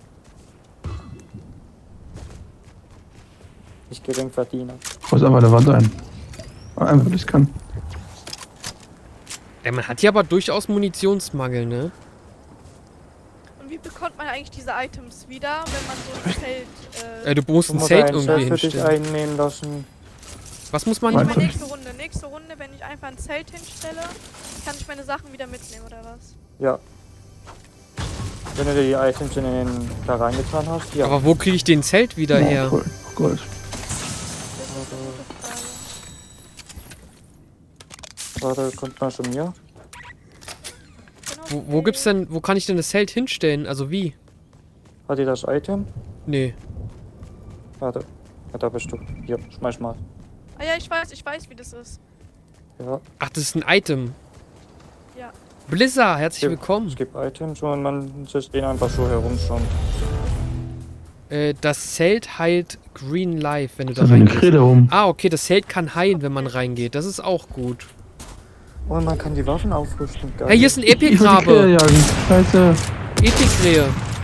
Ich Geringverdiener. Ich muss einfach an der Wand ein. Einfach, weil ich kann. Ey, man hat hier aber durchaus Munitionsmangel, ne? Und wie bekommt man eigentlich diese Items wieder, wenn man so ein Feld. Äh, Äh, du musst Du ein musst Zelt ein irgendwie Zelt für dich hinstellen. einnehmen lassen. Was muss man ich Einfach. meine nächste Runde. Nächste Runde, wenn ich einfach ein Zelt hinstelle, kann ich meine Sachen wieder mitnehmen, oder was? Ja. Wenn du dir die Items in den da reingetan hast, ja. Aber wo kriege ich den Zelt wieder Oh, her? Gold, Gold. Das ist eine gute Frage. Warte, kommt mal schon hier. Genau, Wo, wo gibt's denn, wo kann ich denn das Zelt hinstellen? Also wie? Hat ihr das Item? Nee. Warte. Ja, da bist du. Hier, schmeiß mal. Ah ja, ich weiß, ich weiß, wie das ist. Ja. Ach, das ist ein Item. Ja. Blizzard, herzlich Ja. willkommen. Es gibt Items und man sich den einfach so herumschauen. Äh, das Zelt heilt Green Life, wenn du Da da ist eine reingehst. Krede rum. Ah, okay, das Zelt kann heilen, wenn man reingeht. Das ist auch gut. Und man kann die Waffen aufrüsten. Geil. Hey, hier ist ein Ich will die Krede Epikrabe. jagen. Scheiße. Epikrähe.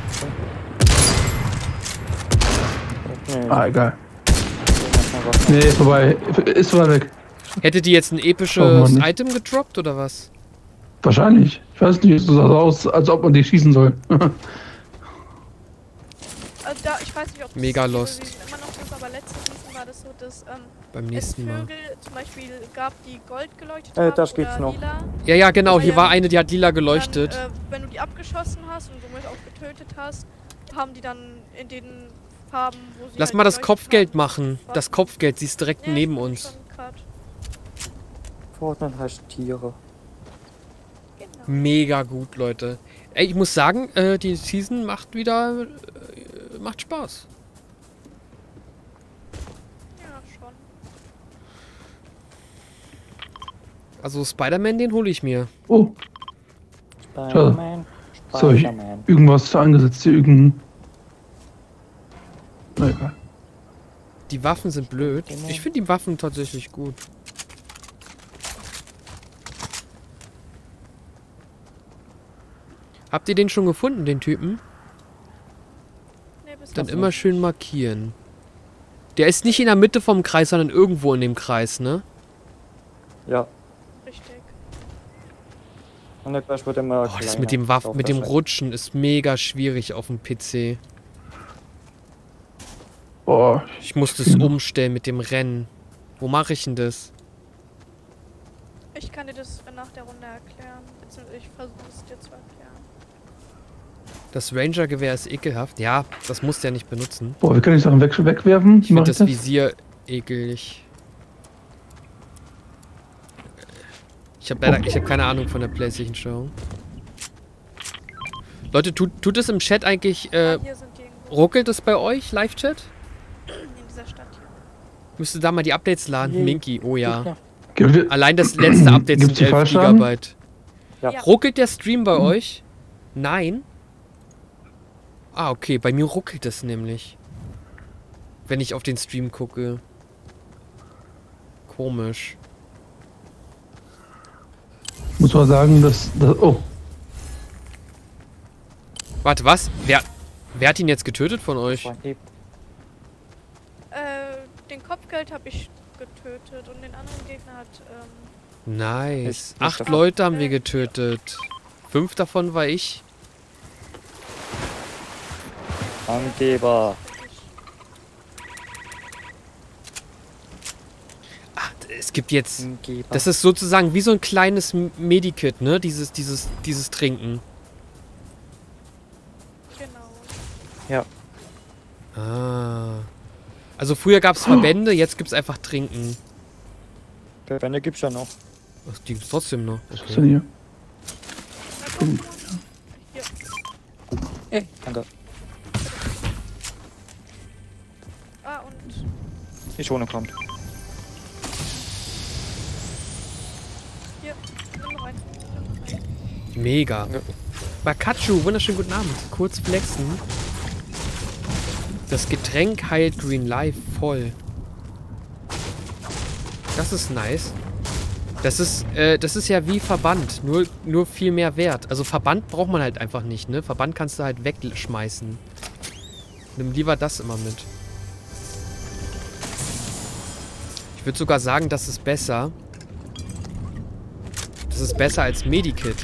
Nee, Ah, egal. ich mach mal Waffen. Nee, vorbei. Ist vorbei weg. Hättet ihr jetzt ein Oh, episches Mann, nicht. Item gedroppt oder was? Wahrscheinlich. Ich weiß nicht, es sah so aus, als ob man die schießen soll. Also da, ich weiß nicht, ob das Mega diese lost. Season immer noch so ist, aber letzte Season war das so, dass ähm, Beim es nächsten Mal. Vögel zum Beispiel gab, die Gold geleuchtet Äh, haben das oder gibt's noch. lila. Ja, ja, genau. Aber Hier ja, war eine, die hat lila geleuchtet. Dann, äh, wenn du die abgeschossen hast und somit auch getötet hast, haben die dann in den Farben, wo sie Lass halt mal das geleuchtet Kopfgeld haben, machen. Das Kopfgeld, sie ist direkt Ja, ich neben guck uns. schon grad. Fortnite heißt Tiere. Genau. Mega gut, Leute. Ey, ich muss sagen, äh, die Season macht wieder, äh, macht Spaß. Ja, schon. Also Spider-Man, den hole ich mir. Oh, Spider-Man. so, ich, Spider-Man. irgendwas angesetzt hier, irgendein. Na egal. Die Waffen sind blöd. Genau. Ich finde die Waffen tatsächlich gut. Habt ihr den schon gefunden, den Typen? Nee, bis Dann jetzt immer nicht. schön markieren. Der ist nicht in der Mitte vom Kreis, sondern irgendwo in dem Kreis, ne? Ja. Richtig. Und der Crash wird immer Oh, das kleiner. mit dem Waff Auch mit dem wahrscheinlich. Rutschen ist mega schwierig auf dem P C. Boah. Ich muss das umstellen mit dem Rennen. Wo mache ich denn das? Ich kann dir das nach der Runde erklären. Beziehungsweise ich versuche es dir zu erklären. Das Ranger-Gewehr ist ekelhaft. Ja, das musst du ja nicht benutzen. Boah, wir können die Sachen weg wegwerfen. Ich finde Mach das das? Visier ekelig. Ich habe leider, ich habe keine Ahnung von der PlayStation-Steuerung. Leute, tut, tut es im Chat eigentlich, äh, Ah, hier sind Gegenwürfe ruckelt es bei euch, Live-Chat? in dieser Stadt hier. Müsste da mal die Updates laden, Je- Minky, oh ja. Gibt- Allein das letzte Update Gibt's sind die elf Fallschaden? Gigabyte. Ja. Ja. Ruckelt der Stream bei euch? Nein? Ah, okay, bei mir ruckelt es nämlich. Wenn ich auf den Stream gucke. Komisch. Muss man sagen, dass, dass. Oh, Warte, was? Wer, wer hat ihn jetzt getötet von euch? War eh- Äh, den Kopfgeld habe ich getötet und den anderen Gegner hat, ähm, Nice. Ich- Acht ich- Leute haben wir getötet. Fünf davon war ich. Angeber. Ach, es gibt jetzt... Angeber. Das ist sozusagen wie so ein kleines M- Medikit, ne? Dieses, dieses, dieses Trinken. genau. Ah. Also früher gab es Verbände, jetzt gibt es einfach Trinken. Verbände gibt's ja noch. Ach, die gibt's trotzdem noch. was ist denn hier? Na, guck mal. Hier. Danke. Ah, und Die Schone kommt. hier, nimm noch eins. Nimm noch eins. Mega. Ja. Bakachu, wunderschönen guten Abend. Kurz flexen. Das Getränk heilt Green Life voll. Das ist nice. Das ist, äh, das ist ja wie Verband, nur, nur viel mehr wert. Also Verband braucht man halt einfach nicht, ne? Verband kannst du halt wegschmeißen. Nimm lieber das immer mit. Ich würde sogar sagen, das ist besser. Das ist besser als Medikit.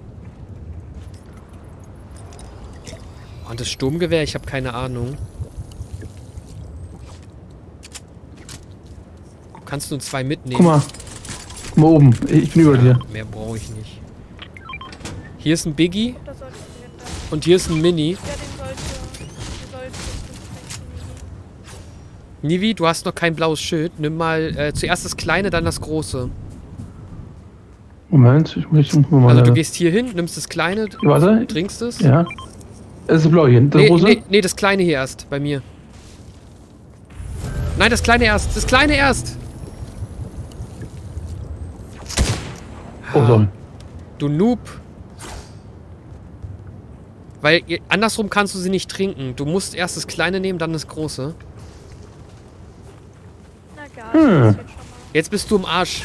Und das Sturmgewehr, ich habe keine Ahnung. Du kannst nur zwei mitnehmen. Guck mal. Guck mal oben. Ich bin über Ja, dir. mehr brauche ich nicht. Hier ist ein Biggie Da sollte ich hinter. und hier ist ein Mini. Ja, den sollte, den sollte ich trinken. Nivi, du hast noch kein blaues Schild. Nimm mal äh, zuerst das kleine, dann das große. Moment, ich muss ich muss mal. Also du gehst hier hin, nimmst das kleine, Warte. trinkst es. Ja. Es ist blau hier. Das Nee, rosa? nee, nee, das kleine hier erst, bei mir. Nein, das kleine erst, das kleine erst. Oh, sorry. Du Noob. Weil ihr- andersrum kannst du sie nicht trinken. Du musst erst das kleine nehmen, dann das große. Na gar Hm. nicht, das wird schon mal. Jetzt bist du im Arsch.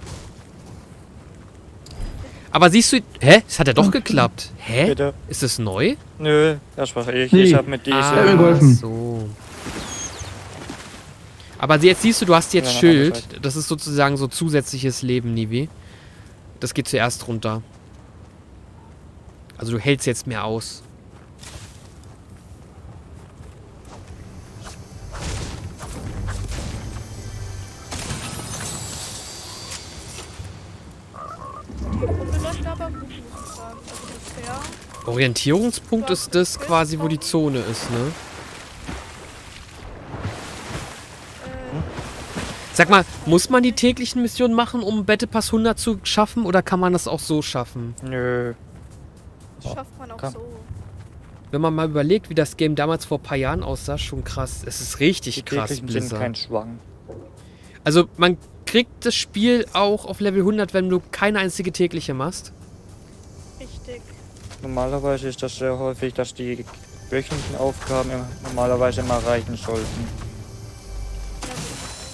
Aber siehst du... Hä? Es hat ja doch geklappt. Hä? Bitte. Ist das neu? Nö, das war ich. Nee. Ich hab mit diesem. hat mir geholfen. so. Aber jetzt siehst du, du hast jetzt Ja, Schild. andererseits. Das ist sozusagen so zusätzliches Leben, Nivi. Das geht zuerst runter. Also du hältst jetzt mehr aus. Die Gruppe läuft aber gut, muss ich sagen. Also bisher. Orientierungspunkt ist das quasi, wo die Zone ist, ne? Äh, Sag mal, muss man die täglichen Missionen machen, um Battle Pass hundert zu schaffen? Oder kann man das auch so schaffen? Nö. das schafft man auch Komm. so. Wenn man mal überlegt, wie das Game damals vor ein paar Jahren aussah, schon krass. Es ist richtig Die krass, täglichen sind Blizzard. kein Schwang. Also man kriegt das Spiel auch auf Level hundert, wenn du keine einzige tägliche machst. Richtig. Normalerweise ist das sehr häufig, dass die wöchentlichen Aufgaben im- normalerweise immer reichen sollten. Ja, gut.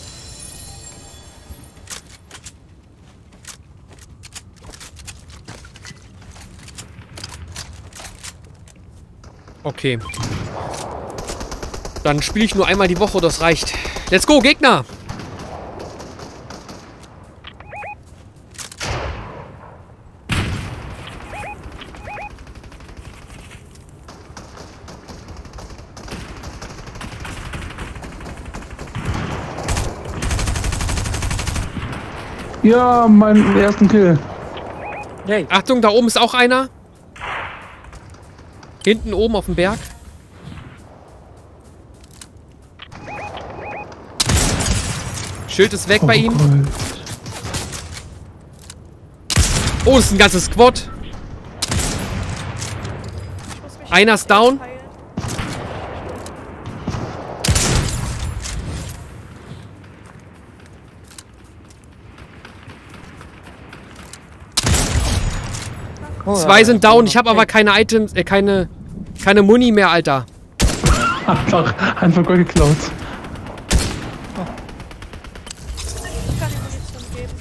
Okay. Dann spiele ich nur einmal die Woche, das reicht. Let's go, Gegner! Ja, meinen ersten Kill. Yay. Achtung, da oben ist auch einer. Hinten oben auf dem Berg. Schild ist weg Oh bei ihm. Gott. Oh, das ist ein ganzes Squad. Ich muss mich Einer ist down. heilen. Oh, Zwei ja, sind ja. down. Ich habe aber keine Items, äh, keine, keine Muni mehr, Alter. Einfach, einfach Gold geklaut. Ich kann ihm Munition geben.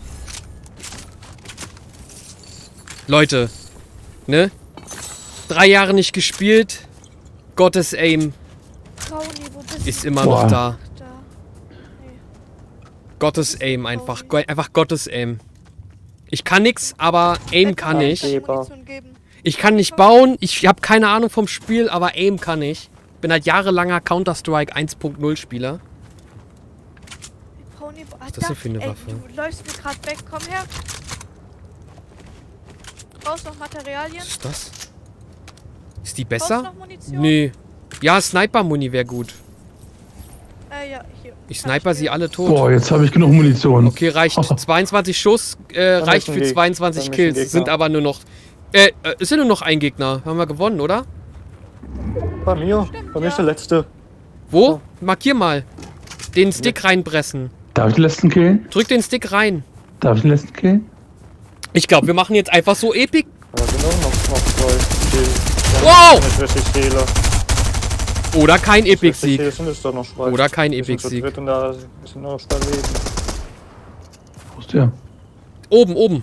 Leute, ne? Drei Jahre nicht gespielt. Gottes Aim Brownie, wo bist ist du? immer Boah. noch da. Da. Nee. Gottes Aim einfach. Go einfach Gottes Aim. Ich kann nix, aber Aim kann ich. Munition geben. Ich kann nicht bauen. Ich habe keine Ahnung vom Spiel, aber Aim kann ich. Bin halt jahrelanger Counter-Strike eins punkt null Spieler. Brownie, wo- ah, ist das denn für eine ey, Waffe? Du läufst mir gerade weg. Komm her. Brauchst du noch Materialien? Was ist das? Ist die Brauchst du besser? noch Munition? Nee. Ja, Sniper-Muni wäre gut. Äh, ja, hier. Ich Kann sniper dir- sie alle tot. Boah, jetzt habe ich genug Munition. Okay, reicht. zweiundzwanzig Schuss äh, Dann reicht müssen für die- zweiundzwanzig dann müssen Kills. Gegner. Sind aber nur noch... Äh, äh, es sind nur noch ein Gegner. Haben wir gewonnen, oder? Bei mir. Stimmt, Bei mir ist ja. der letzte. Wo? Markier mal. Den Stick reinpressen. Darf ich den letzten killen? Drück den Stick rein. Darf ich den letzten killen? Ich glaube, wir machen jetzt einfach so Epic. Da sind auch noch, noch zwei. Kills. Wow! Wenn ich richtig zähle. Oder kein Wenn ich richtig Epic-Sieg. zähle, sind es doch noch zwei. Oder kein Wir sind zu Epic-Sieg. dritt und da sind nur noch zwei Leben. Wo ist der? Oben, oben.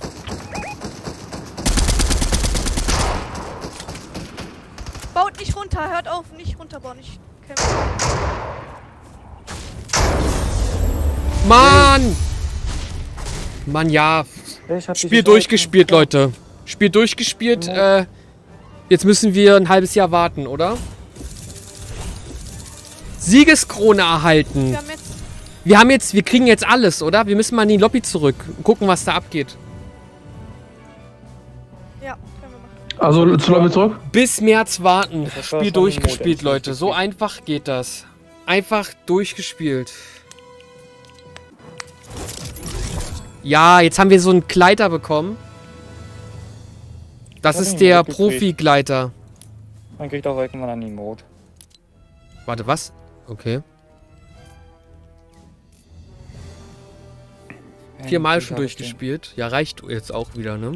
Baut nicht runter, hört auf, nicht runterbauen. Ich kämpfe. Mann! Mann, ja. Ich hab Spiel dieses durchgespielt, Item. Leute. Spiel durchgespielt. Äh, jetzt müssen wir ein halbes Jahr warten, oder? Siegeskrone erhalten. Wir haben jetzt. Wir haben jetzt, wir kriegen jetzt alles, oder? Wir müssen mal in die Lobby zurück und gucken, was da abgeht. Ja, können wir machen. Also, zu Lobby zurück? Bis März warten. Das war Spiel schon durchgespielt, Modem. Leute. So einfach geht das. Einfach durchgespielt. Ja, jetzt haben wir so einen Gleiter bekommen. Das Ja, ist den der hab ich gekriegt. Profi-Gleiter. Man kriegt auch irgendwann einen Emote. Warte, was? Okay. Viermal schon durchgespielt. Ja, reicht jetzt auch wieder, ne?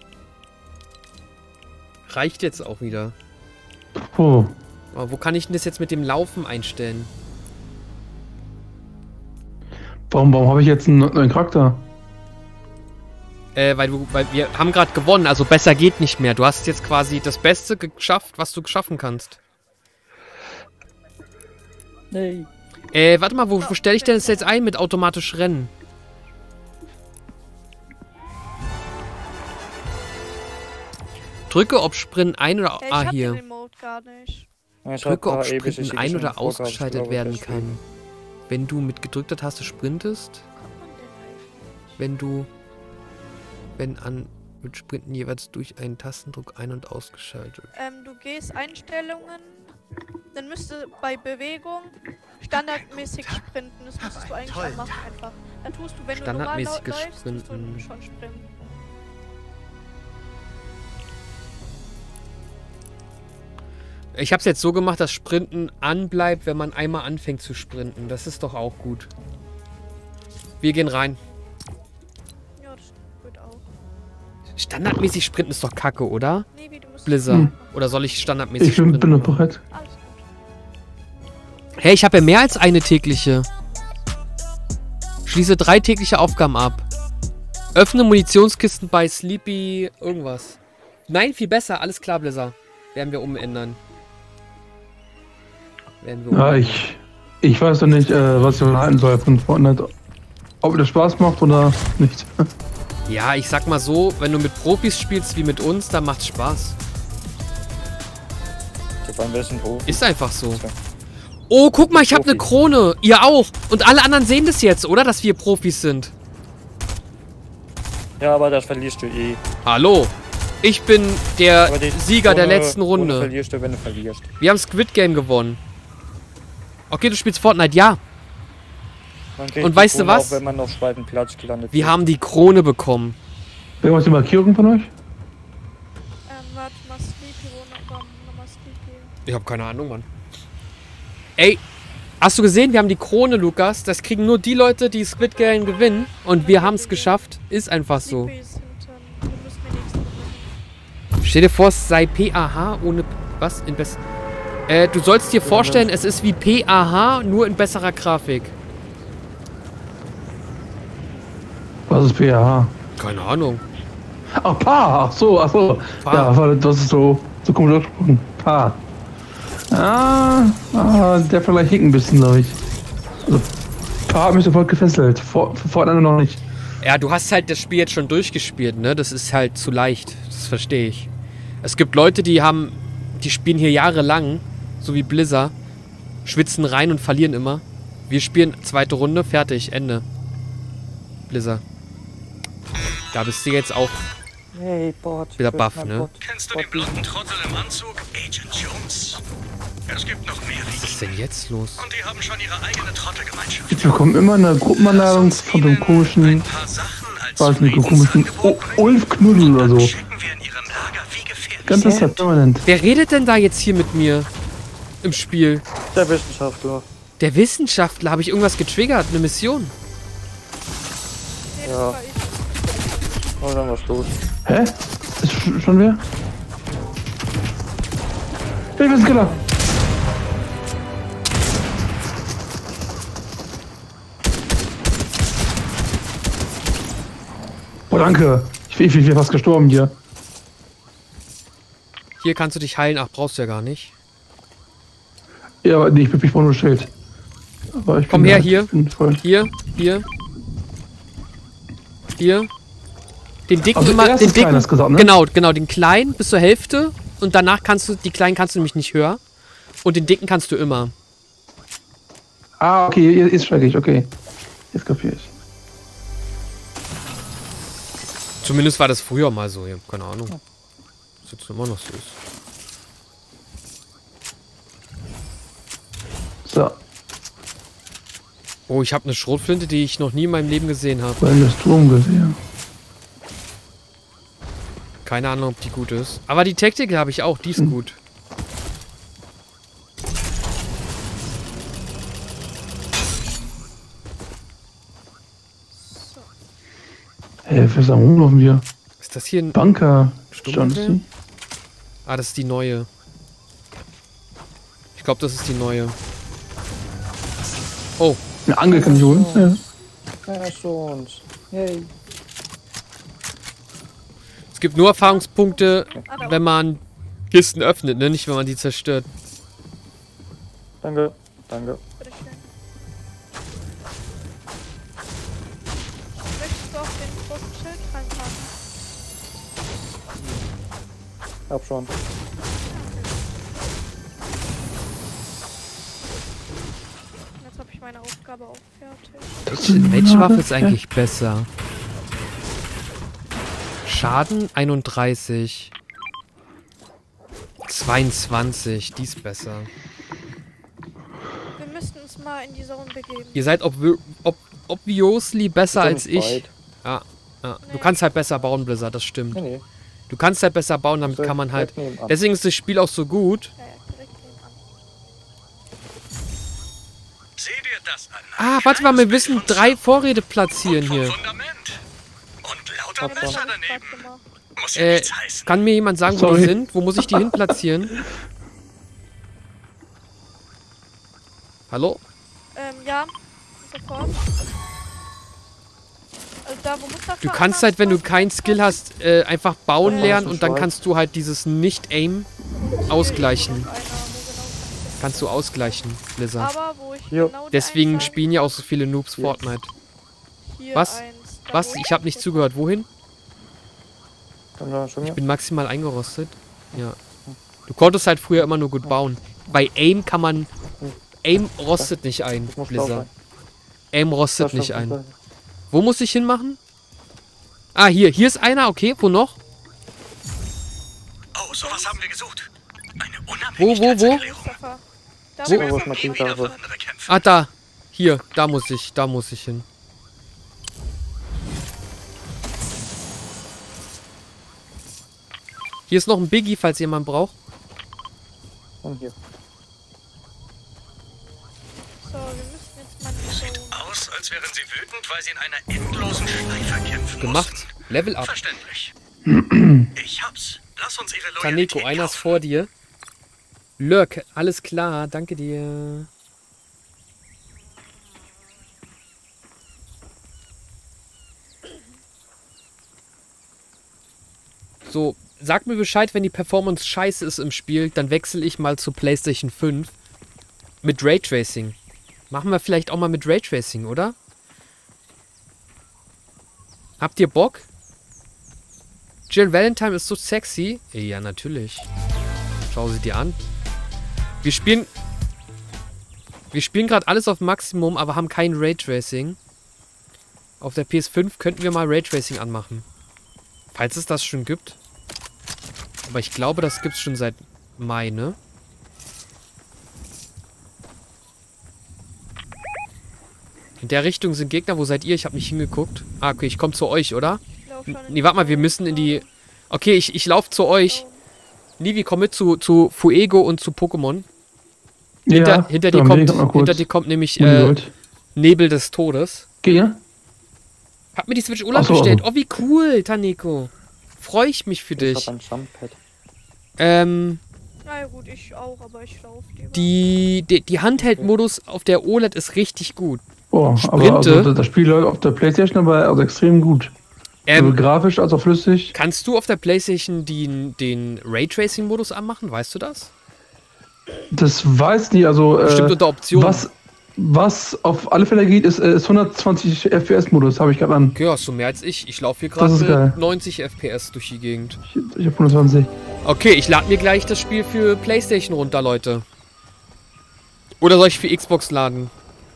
Reicht jetzt auch wieder. Oh. Aber wo kann ich denn das jetzt mit dem Laufen einstellen? Warum, warum habe ich jetzt einen neuen Charakter? Äh, weil du, weil wir haben gerade gewonnen, also besser geht nicht mehr. Du hast jetzt quasi das Beste geschafft, was du schaffen kannst. Nee. Äh, warte mal, wo, wo stelle ich denn das jetzt ein mit automatisch Rennen? Drücke, ob Sprinten ein- oder... Ja, ich ah, hab hier. den Remote gar nicht. Ja, ich Drücke, hab ob da ewig Sprinten nicht ein- schon oder Vorgaben, ausgeschaltet glaube ich, werden deswegen. kann. Wenn du mit gedrückter Taste sprintest, Kommt man denn eigentlich? wenn du... Wenn an... mit Sprinten jeweils durch einen Tastendruck ein- und ausgeschaltet. Ähm, du gehst Einstellungen, dann müsste bei Bewegung standardmäßig sprinten. Das müsstest du eigentlich Toll. anmachen einfach. Dann tust du, wenn du normal lau- Standardmäßiges läufst, tust du Sprinten. schon sprinten. Ich habe es jetzt so gemacht, dass Sprinten anbleibt, wenn man einmal anfängt zu sprinten. Das ist doch auch gut. Wir gehen rein. Ja, das geht auch. Standardmäßig sprinten ist doch kacke, oder? Nee, wie du musst. Blizzard. Hm. Oder soll ich standardmäßig Ich bin, sprinten? bin noch bereit. Alles gut. Hey, ich habe ja mehr als eine tägliche. Schließe drei tägliche Aufgaben ab. Öffne Munitionskisten bei Sleepy irgendwas. Nein, viel besser. Alles klar, Blizzard. Werden wir umändern. Werden wir Ja, umändern. ich, ich weiß noch nicht, äh, was ich halten soll von Fortnite. Ob das Spaß macht oder nicht. Ja, ich sag mal so, wenn du mit Profis spielst wie mit uns, dann macht's Spaß. Ich hab ein bisschen hoch. Ist einfach so. Oh, guck mal, ich habe eine Krone. Ihr auch. Und alle anderen sehen das jetzt, oder? Dass wir Profis sind. Ja, aber das verlierst du eh. Hallo. Ich bin der Aber die Sieger der Krone- letzten Krone Runde. verlierst du, wenn du verlierst. Wir haben Squid Game gewonnen. Okay, du spielst Fortnite, ja. Man kriegt Und die weißt du Krone was? Auch wenn man auf zweiten Platz gelandet Wir ist. haben die Krone bekommen. Wer macht die Markierung von euch? Ähm, warte mal, Sleepy, wo noch nochmal Sleepy. Ich habe keine Ahnung, Mann. Ey, hast du gesehen, wir haben die Krone, Lukas. Das kriegen nur die Leute, die Squid Game gewinnen. Und wir haben es geschafft. Ist einfach so. Sleepy ist hinten. Wir müssen die nächste gewinnen. Stell dir vor, es sei P A H ohne... Was? In best... Äh, du sollst dir vorstellen, es ist wie P A H, nur in besserer Grafik. Was ist P A H? Keine Ahnung. Ach, Pa! Ach so, ach so. Pa. Ja, weil das ist so, so komisch ausgesprochen. Pa. Ah, ah, der vielleicht hinkt ein bisschen, glaube ich. Also, Pa hat mich sofort gefesselt. Vor, Fortnite noch nicht. Ja, du hast halt das Spiel jetzt schon durchgespielt, ne? Das ist halt zu leicht. Das verstehe ich. Es gibt Leute, die haben... Die spielen hier jahrelang, so wie Blizzard. Schwitzen rein und verlieren immer. Wir spielen zweite Runde, fertig, Ende. Blizzard. Da bist du jetzt auch Hey, Bot. wieder wo ist buff, mein ne? Bot? Kennst du den blonden Trottel im Anzug? Agent Jones. Es gibt noch mehr Was wie ist ihn. denn jetzt los? Und die haben schon ihre eigene Trottelgemeinschaft. Ich bekomme immer eine Gruppenanladung von dem komischen, Ein paar Sachen als weiß nicht, so komischen O- Friedensangebot Ulf Knuddel oder so. schicken wir in ihren Lager wie gefährlich. Ganz Zeit permanent. Wer redet denn da jetzt hier mit mir? Im Spiel? Der Wissenschaftler. Der Wissenschaftler, habe ich irgendwas getriggert? Eine Mission? Nee, das Ja. war ich. Oh, dann was los. Hä? Ist sch- schon wer? Ich bin Killer. Oh, danke. Ich bin, ich bin fast gestorben hier. Hier kannst du dich heilen. Ach, brauchst du ja gar nicht. Ja, aber nee, ich bin ich brauche nur Schild. Aber ich Komm bin her, halt- hier. ich bin voll. Hier, hier. Hier. Den dicken Also immer, erst den das Kleine dicken, hast du gesagt, ne? genau, genau, den kleinen bis zur Hälfte und danach kannst du, die kleinen kannst du nämlich nicht höher und den dicken kannst du immer. Ah, okay, jetzt, jetzt steige ich, okay. Jetzt kapiere ich. Zumindest war das früher mal so, ja, keine Ahnung. Was jetzt immer noch so ist. So, Oh, ich habe eine Schrotflinte, die ich noch nie in meinem Leben gesehen habe. mein Stromgewehr. Keine Ahnung, ob die gut ist. Aber die Taktik habe ich auch, die ist gut. Hey, für Sachen laufen wir. Ist das hier ein... Bunker. Sturmgewehr? Johnson. Ah, das ist die neue. Ich glaube, das ist die neue. Oh, Eine Angel kann ich holen. Ja. Ja, schon. Hey. es gibt nur Erfahrungspunkte, Ah, da wenn man Kisten öffnet, ne? Nicht, wenn man die zerstört. Danke. Danke. Bitteschön. Möchtest du auch den großen Schildschrank haben? Hab schon. Jetzt habe ich meine Aufgabe auch fertig. Welche, welche Waffe ist eigentlich besser? Schaden einunddreißig. zweiundzwanzig, die ist besser. Wir müssten uns mal in die Zone begeben. Ihr seid obvi ob obviously besser als Ist doch nicht ich. weit. Ja, ja. Du kannst halt besser bauen, Blizzard, das stimmt. Nee, nee. Du kannst halt besser bauen, damit Soll kann man halt... direkt nebenan. Deswegen ist das Spiel auch so gut. Ja, ja, direkt nebenan. Seht ihr das an? Ah, warte mal, wir müssen drei Vorräte platzieren Vom hier. Fundament. Und lauter Hab Messer Das hab ich daneben. grad gemacht. Muss ja Äh, nichts heißen. kann mir jemand sagen, wo Sorry. die sind? Wo muss ich die hin platzieren? Hallo? Ähm, ja. Sofort. Also da, wo Mustafa Du kannst halt, wenn du keinen Skill hast, äh, einfach bauen Ja. lernen und dann kannst du halt dieses Nicht-Aim ausgleichen. Kannst du ausgleichen, Blizzard. Aber wo ich Jo. genau die Deswegen Einzahl- spielen ja auch so viele Noobs Hier. Fortnite. Hier Was? eins, da Was? wo Ich habe nicht zugehört. Wohin? Dann war schon Ich hier. bin maximal eingerostet. Ja. Du konntest halt früher immer nur gut bauen. Bei Aim kann man... Aim rostet nicht ein, Ich muss blau Blizzard. sein. Aim rostet Das nicht stimmt, ein. das- Wo muss ich hinmachen? Ah, hier. Hier ist einer. Okay, wo noch? Oh, sowas haben wir gesucht. Eine Wo, wo, wo? Unabhängigkeitserklärung. Mustafa. Da Wo- wo wo ist ist mein Nie Team wieder da? für andere kämpfen. Ah, da. Hier. Da muss ich. Da muss ich hin. Hier ist noch ein Biggie, falls jemand braucht. Und hier. So, wir müssen jetzt mal so. Aus, als wären sie wütend, weil sie in einer endlosen Schleife kämpfen Gemacht. mussten. Level up. Verständlich. Ich hab's. Lass uns ihre Loyalität Taneko, einer ist kaufen. vor dir. Lurk, alles klar. Danke dir. So, sag mir Bescheid, wenn die Performance scheiße ist im Spiel, dann wechsle ich mal zu PlayStation fünf mit Raytracing. Machen wir vielleicht auch mal mit Raytracing, oder? Habt ihr Bock? Jill Valentine ist so sexy. Ja, natürlich. Schau sie dir an. Wir spielen... Wir spielen gerade alles auf Maximum, aber haben kein Raytracing. Auf der P S fünf könnten wir mal Raytracing anmachen. Falls es das schon gibt. Aber ich glaube, das gibt es schon seit Mai, ne? In der Richtung sind Gegner. Wo seid ihr? Ich habe nicht hingeguckt. Ah, okay, ich komme zu euch, oder? Ich lauf schon in Nee, warte mal, wir müssen in die... Okay, ich, ich laufe zu euch. Nivi, komm mit zu, zu Fuego und zu Pokémon. Hinter, Ja, hinter, dir dann will ich kommt, mal kurz hinter dir kommt nämlich um die äh, Leute. Nebel des Todes. Geh, ja? Hab mir die Switch Urlaub Ach so, bestellt. also. Oh, wie cool, Taneko. Freue ich mich für Ich dich. hab ein Jumppad. Ähm, Na ja, gut, ich auch, aber ich lauf lieber. die, die, die Handheld-Modus auf der O L E D ist richtig gut. Boah, aber Sprinte. also, das Spiel läuft auf der Playstation aber also extrem gut. Sowohl Ähm, grafisch als auch flüssig. kannst du auf der PlayStation den, den Raytracing-Modus anmachen? Weißt du das? Das weiß nicht, also Bestimmt äh, unter Optionen. was, was auf alle Fälle geht, ist, äh, ist hundertzwanzig F P S-Modus, habe ich gerade an. Okay, hast du mehr als ich. Ich laufe hier Das gerade ist geil. mit neunzig F P S durch die Gegend. Ich, ich habe hundertzwanzig. Okay, ich lade mir gleich das Spiel für PlayStation runter, Leute. Oder soll ich für Xbox laden?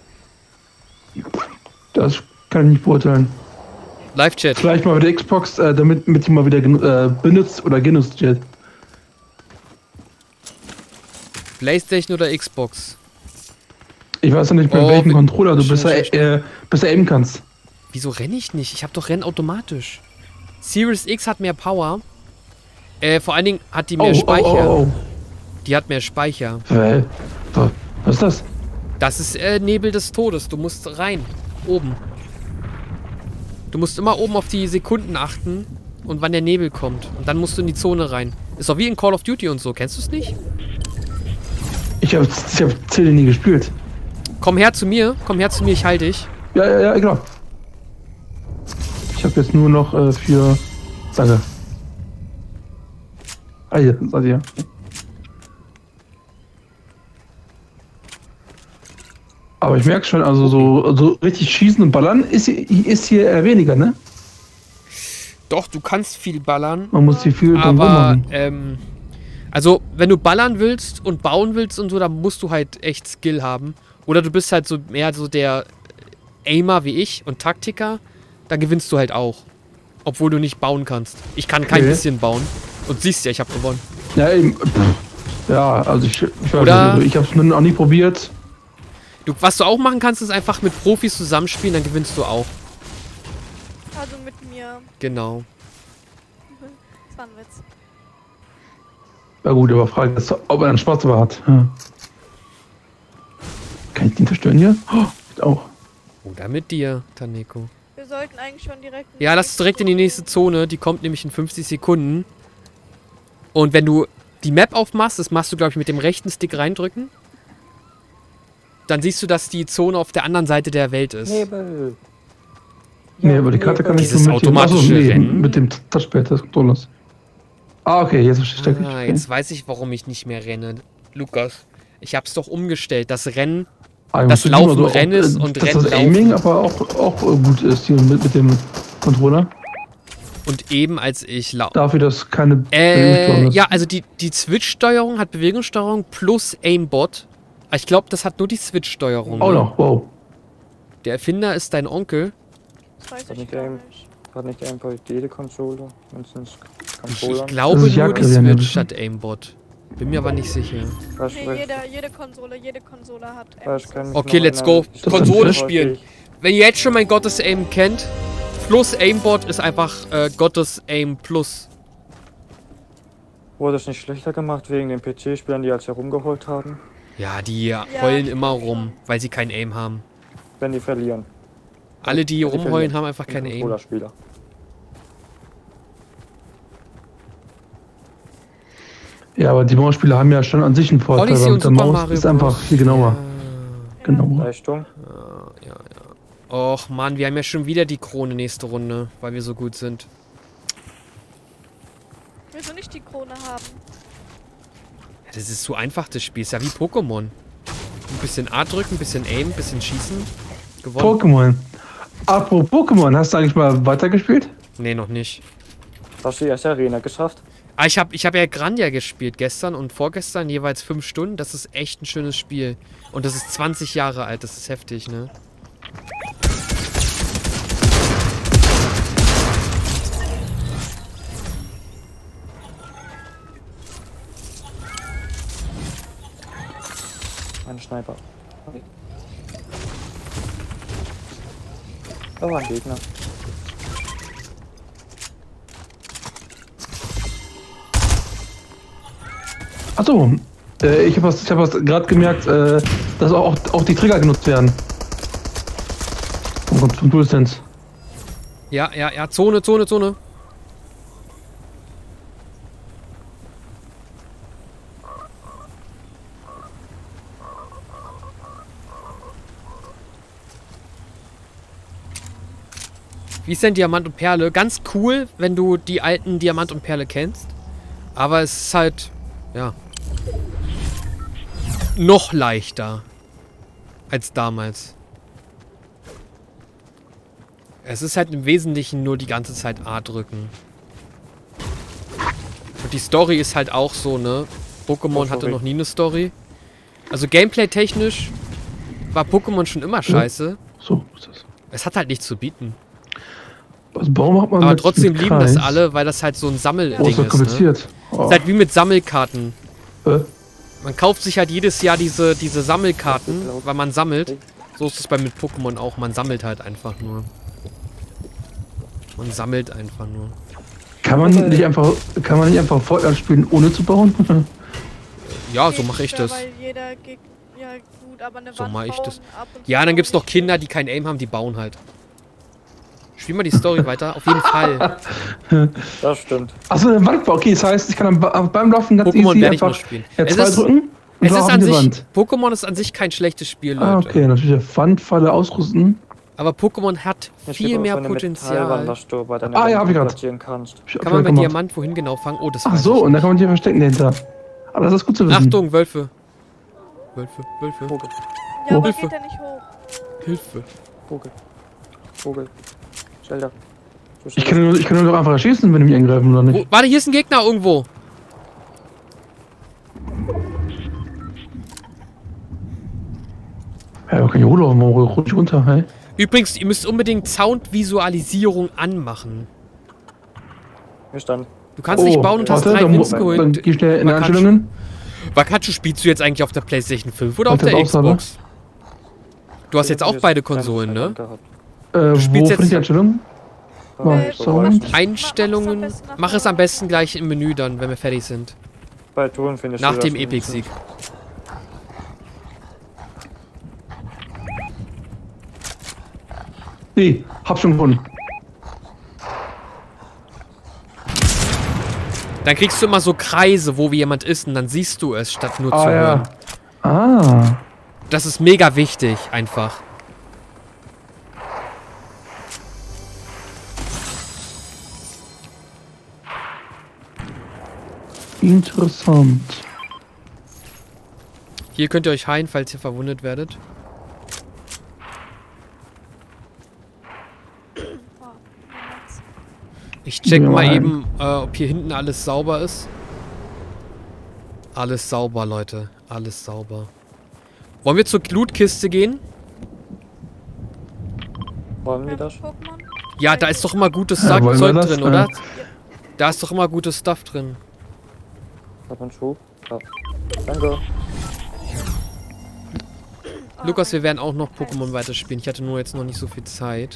Das kann ich nicht beurteilen. Live-Chat. Vielleicht mal wieder Xbox, äh, damit mit die mal wieder genu- äh, benutzt oder genutzt wird. PlayStation oder Xbox? Ich weiß ja nicht, mit Oh, welchem mit- Controller du schön, besser, schön, schön. äh, besser aimen kannst. Wieso renne ich nicht? Ich habe doch Rennen automatisch. Series X hat mehr Power. Äh, vor allen Dingen hat die mehr Oh, Speicher. oh, oh, Die hat mehr Speicher. oh. Äh, wa- was ist das? Das ist äh, Nebel des Todes. Du musst rein. Oben. Du musst immer oben auf die Sekunden achten und wann der Nebel kommt. Und dann musst du in die Zone rein. Ist doch wie in Call of Duty und so. Kennst du es nicht? Ich habe ich hab C D nie gespielt. Komm her zu mir. Komm her zu mir. Ich halte dich. Ja, ja, ja, genau. Ich habe jetzt nur noch äh, für... Danke. Ah, hier, seid ihr. Aber ich merke schon, also so, so richtig schießen und ballern ist, hier- ist hier eher weniger, ne? Doch, du kannst viel ballern. Man muss hier viel drum Aber, machen. ähm... Also, wenn du ballern willst und bauen willst und so, dann musst du halt echt Skill haben. Oder du bist halt so mehr so der Aimer wie ich und Taktiker. Dann gewinnst du halt auch. Obwohl du nicht bauen kannst. Ich kann kein Okay. bisschen bauen. Und siehst ja, ich habe gewonnen. Ja, eben. pff. Ja, also ich, ich weiß Oder- nicht, ich habe es noch nie probiert. Du, was du auch machen kannst, ist einfach mit Profis zusammenspielen, dann gewinnst du auch. Also mit mir. Genau. Das war ein Witz. Ja gut, aber Frage ist, ob er einen Spaß dabei hat. Ja. Kann ich den zerstören hier? Oh, geht auch. Oder mit dir, Taneko. Wir sollten eigentlich schon direkt... Ja, lass uns direkt in die nächste Zone. Die kommt nämlich in fünfzig Sekunden. Und wenn du die Map aufmachst, das machst du, glaube ich, mit dem rechten Stick reindrücken. Dann siehst du, dass die Zone auf der anderen Seite der Welt ist. Nebel. Nee, aber die Karte kann ich Dieses nur mit dem, automatische achso, nee, Rennen? mit dem Touchpad des Controllers. Ah, okay, jetzt stecke ich. Ah, Okay. jetzt weiß ich, warum ich nicht mehr renne. Lukas, ich hab's doch umgestellt. Das Rennen, Ah, das musst du Laufen, immer so Rennen auch, ist äh, und dass Rennen, das Aiming Laufen. aber auch, auch äh, gut ist hier mit, mit dem Controller. und eben als ich laufe. Dafür, dass keine Äh, Bewegungssteuerung ist. ja, also die, die Switch-Steuerung hat Bewegungssteuerung plus Aimbot. Ich glaube, das hat nur die Switch-Steuerung. Auch ne? noch, wow. Der Erfinder ist dein Onkel. Das weiß Kann ich ich gar eben- nicht. Hat nicht Aimbot jede Konsole? Mindestens Ich, Controller? ich glaube Das ist nur Jagd- die ja, Switch ja. statt Aimbot. Bin mir aber nicht sicher. Was, Nee, was, jede, jede Konsole, jede Konsole hat was kann mich Okay, noch let's go. erinnern, ich- Konsole ich- spielen. Wenn ihr jetzt schon mein Gottes Aim kennt, plus Aimbot ist einfach äh, Gottes Aim plus. Wurde es nicht schlechter gemacht wegen den P C-Spielern, die als herumgeholt haben? Ja, die heulen immer rum, weil sie kein Aim haben. Wenn die verlieren. Alle, die Wenn die rumheulen, verlieren. haben einfach Die kein Aim. Controller-Spieler. Ja, aber die Mausspiele haben ja schon an sich einen Vorteil. Odyssey weil und mit der Super Maus Mario ist einfach Bros. viel genauer. Ja, Genauer. Leistung. ja, ja. Och Mann, wir haben ja schon wieder die Krone nächste Runde, weil wir so gut sind. Wieso nicht die Krone haben? Ja, das ist so einfach, das Spiel. Ist ja wie Pokémon. Ein bisschen A drücken, ein bisschen Aim, ein bisschen schießen. Gewonnen. Pokémon. Apropos Pokémon, hast du eigentlich mal weitergespielt? Nee, noch nicht. Hast du die erste Arena geschafft? Ah, ich habe ich hab ja Grandia gespielt gestern und vorgestern jeweils fünf Stunden. Das ist echt ein schönes Spiel. Und das ist zwanzig Jahre alt. Das ist heftig, ne? Ein Sniper. Da war ein Gegner. Achso, äh, ich habe was, ich hab was gerade gemerkt, äh, dass auch, auch die Trigger genutzt werden. Vom, vom DualSense. Ja, ja, ja. Zone, Zone, Zone. Wie ist denn Diamant und Perle? Ganz cool, wenn du die alten Diamant und Perle kennst. Aber es ist halt, ja, noch leichter als damals. Es ist halt im Wesentlichen nur die ganze Zeit A drücken. Und die Story ist halt auch so, ne? Pokémon hatte noch nie eine Story. Also Gameplay-technisch war Pokémon schon immer scheiße. So ist das. Es hat halt nichts zu bieten. Also warum macht man Aber mit- trotzdem mit lieben das Kreis? alle, weil das halt so ein Sammelding Oh, ist das ist. Ne? kompliziert. Oh. Ist halt wie mit Sammelkarten. Äh, Man kauft sich halt jedes Jahr diese, diese Sammelkarten, weil man sammelt. So ist es bei mit Pokémon auch. Man sammelt halt einfach nur. Man sammelt einfach nur. kann man nicht einfach, kann man nicht einfach Fortnite spielen, ohne zu bauen? Ja, so mache ich das. Weil jeder Gegner, ja gut, aber eine So Wand mache ich bauen das. ab und zu Ja, dann gibt's bauen noch Kinder, die kein Aim haben, die bauen halt. Spiel mal die Story weiter. Auf jeden Fall. Das stimmt. Achso, eine Wandbau. Okay, das heißt, ich kann am- beim Laufen ganz Pokémon easy werde ich noch einfach spielen. R Es zwei ist, drücken und es ist drauf an die sich, Wand. Pokémon ist an sich kein schlechtes Spiel, Leute. Ah, okay, natürlich. Wandfalle ausrüsten. Aber Pokémon hat Es viel gibt auch mehr so eine Potenzial. Metallwand, dass du bei deiner Ah, ja, Wand hab ich grad. platzieren kannst. Hab ich Kann man auch bei gemacht. Diamant wohin genau fangen? Oh, das Ach weiß so, ich. und da kann man die verstecken dahinter. Aber das ist gut zu wissen. Achtung, Wölfe. Wölfe, Wölfe. Vogel, Ja, aber Hilfe. geht der nicht hoch. Hilfe. Vogel, Vogel. Zelda. So Ich schnell. kann, nur, ich kann nur doch einfach erschießen, wenn die mich angreifen, oder nicht? Oh, warte, hier ist ein Gegner irgendwo. Ja, aber kann ich hochlaufen, mal ruhig runter, hey. Übrigens, ihr müsst unbedingt Soundvisualisierung anmachen. Hier stand. Du kannst nicht bauen und hast Oh, warte, drei dann, Wins dann geholt. geh schnell in die Man kann Einstellungen. Wakachu, spielst du jetzt eigentlich auf der PlayStation fünf oder auf Warte, der das auch selber? Xbox? Du hast jetzt auch beide Konsolen, ne? Äh, wo spielst finde ich jetzt- die Einstellungen? Mal Äh, Sound. Einstellungen. Mach- mach's am besten nach Mach es am vorne. besten gleich im Menü dann, wenn wir fertig sind. Bei Ton findest Nach du dem das Epic-Sieg. Nee, hab schon gefunden. Dann kriegst du immer so Kreise, wo wie jemand ist und dann siehst du es, statt nur zu Ah, hören. ja. Ah. Das ist mega wichtig, einfach. Interessant. Hier könnt ihr euch heilen, falls ihr verwundet werdet. Oh, nice. Ich check Ja, mal ein. eben, äh, ob hier hinten alles sauber ist. Alles sauber, Leute. Alles sauber. Wollen wir zur Lootkiste gehen? Wollen wir Ja, das? Pokémon? Ja, da ist doch immer gutes Ja, Zeug wollen wir das? drin, Ja. oder? Da ist doch immer gutes Stuff drin. Hat man Schub? Ja. Danke. Lukas, wir werden auch noch Pokémon weiterspielen. Ich hatte nur jetzt noch nicht so viel Zeit.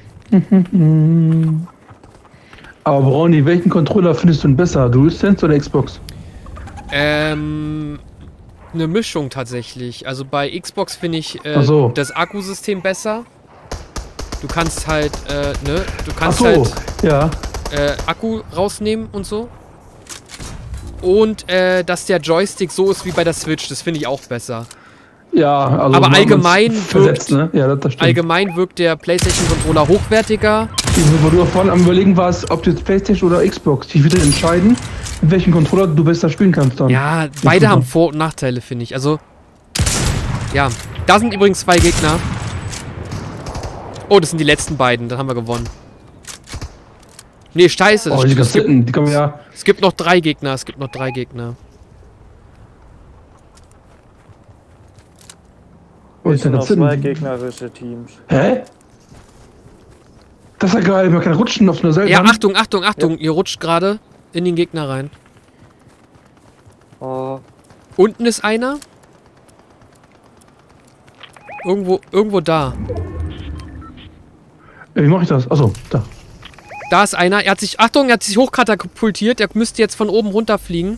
Aber Brownie, welchen Controller findest du denn besser? DualSense oder Xbox? Ähm, eine Mischung tatsächlich. Also bei Xbox finde ich äh, Ach so. das Akkusystem besser. Du kannst halt, äh, ne? Du Ach kannst so, halt ja. äh, Akku rausnehmen und so. Und äh, dass der Joystick so ist wie bei der Switch, das finde ich auch besser. Ja, also Aber man- allgemein man's versetzt, ne? Ja, das, das stimmt. Allgemein wirkt der PlayStation-Controller hochwertiger. Wo du vorhin am Überlegen warst, ob du jetzt PlayStation oder Xbox, die wird entscheiden, mit welchem Controller du besser spielen kannst dann. Ja, beide super. haben Vor- und Nachteile, finde ich. Also, ja. Da sind übrigens zwei Gegner. Oh, das sind die letzten beiden. Dann haben wir gewonnen. Nee, scheiße. Oh, die es, gibt, Kassetten, die kommen ja. es gibt noch drei Gegner. Es gibt noch drei Gegner. Oh, Wir die sind noch zwei Kassetten. gegnerische Teams. Hä? Das ist ja geil, man kann rutschen auf einer Seite. Ja, Achtung, Achtung, Achtung. Ihr rutscht gerade in den Gegner rein. Oh, Unten ist einer. Irgendwo, irgendwo da. Wie mache ich das? Achso, da. Da ist einer. Er hat sich, Achtung, er hat sich hochkatapultiert. Er müsste jetzt von oben runterfliegen.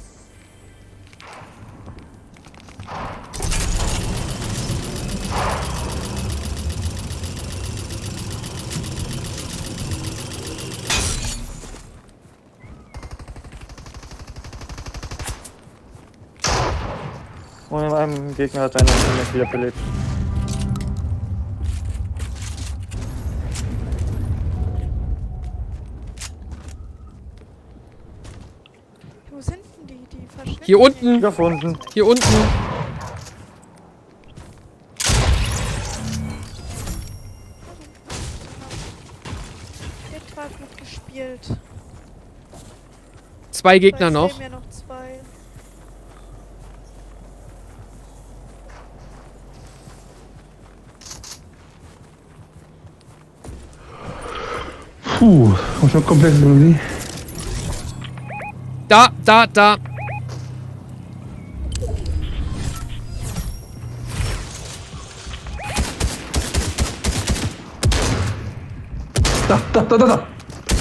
und in einem Gegner hat einer mich wieder belebt. Wo sind denn die? Die verschwinden. Hier unten. Gefunden. Hier unten. Das war gut gespielt. Zwei Gegner Jetzt noch. fehlen mir noch zwei. Puh, war schon komplex irgendwie. Da, da, da. Da, da, da, da, da.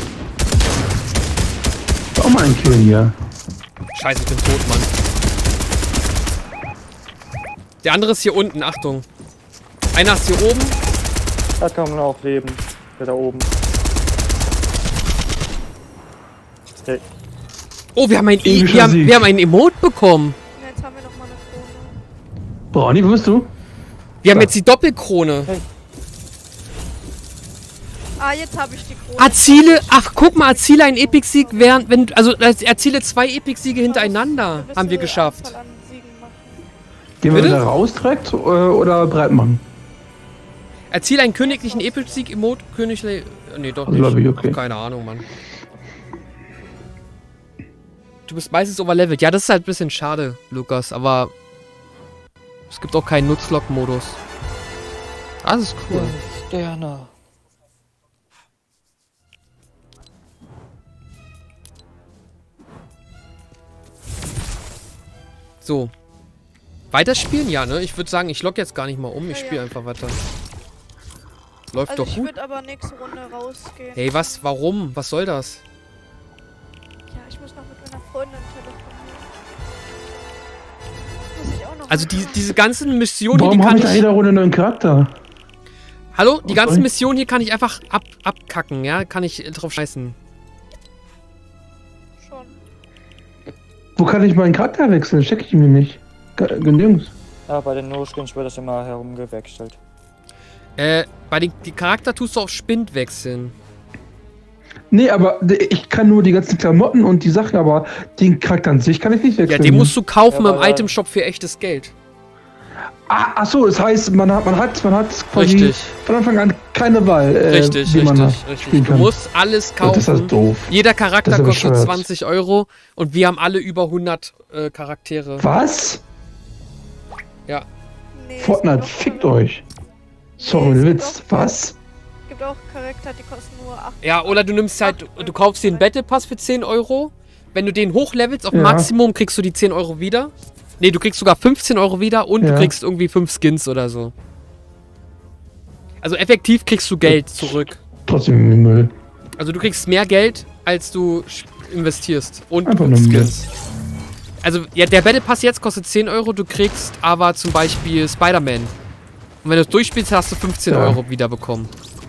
Auch mal ein Kill hier. Scheiße, ich bin tot, Mann. Der andere ist hier unten, Achtung. Einer ist hier oben. Da kann man auch leben. Der da oben. Okay. Oh, wir haben ein, e Epischer wir haben, Sieg. wir haben einen Emote bekommen. Und jetzt haben wir noch mal eine Krone. Brownie, wo bist du? Wir haben Ja. jetzt die Doppelkrone. Ah, jetzt habe ich die Krone. Erziele, ach guck mal, erziele einen Epic-Sieg während, wenn, also erziele zwei Epic-Siege hintereinander. Gewisse Haben wir geschafft. Anzahl an Siegen machen. Gehen wir Bitte? da raus direkt äh, oder breit machen? Erziele einen königlichen Epic-Sieg-Emote, königlich, nee, doch Also, nicht. glaub ich, okay. Keine Ahnung, Mann. Du bist meistens overlevelt. Ja, das ist halt ein bisschen schade, Lukas, aber es gibt auch keinen Nutzlock-Modus. Das ist cool. Sterne. So. Weiterspielen? Ja, ne? Ich würde sagen, ich logge jetzt gar nicht mal um. Ich Ja, spiele ja. einfach weiter. Läuft Also doch ich gut. würde aber nächste Runde rausgehen. Hey, was? Warum? Was soll das? Ja, ich muss noch mit meiner Freundin telefonieren. Muss ich auch noch Also die, machen. diese ganzen Missionen hier, die Warum kann habe ich da ich... jeder Runde einen neuen Charakter? Hallo? Die Oh, ganzen sorry. Missionen hier kann ich einfach ab, abkacken, ja? Kann ich drauf scheißen. Schon. Wo kann ich meinen Charakter wechseln? Check ich mir nicht. Ge- Jungs. Ja, bei den No-Skins wird das immer herumgewechselt. Äh, bei den die Charakter tust du auf Spind wechseln. Nee, aber d- ich kann nur die ganzen Klamotten und die Sachen, aber den Charakter an sich kann ich nicht Ja, wechseln. den musst du kaufen Ja, im weil- Itemshop für echtes Geld. Ah, ach so, das heißt, man hat, man hat, man hat quasi Richtig. von Anfang an keine Wahl, äh, Richtig, wie man richtig, da richtig. spielen Du kann. musst alles Ja, das ist kaufen. doof. Jeder Charakter Das ist kostet bescheuert. zwanzig Euro und wir haben alle über hundert äh, Charaktere. Was? Ja. Nee, es Fortnite, gibt auch fickt keine- euch. Sorry, Nee, es nee, gibt Witz. auch- Was? Es gibt gibt auch Charakter, die kosten nur acht. Ja, oder du nimmst halt, acht du kaufst den Battle Pass für zehn Euro. Wenn du den hochlevelst auf Ja. Maximum, kriegst du die zehn Euro wieder. Ne, du kriegst sogar fünfzehn Euro wieder und Ja. du kriegst irgendwie fünf Skins oder so. Also effektiv kriegst du Geld zurück. Trotzdem Müll. Also du kriegst mehr Geld, als du sch- investierst. Und Einfach du nur kriegst Müll. Skins. Also, ja, der Battle Pass jetzt kostet zehn Euro, du kriegst aber zum Beispiel Spider-Man. Und wenn du es durchspielst, hast du fünfzehn Ja. Euro wieder bekommen.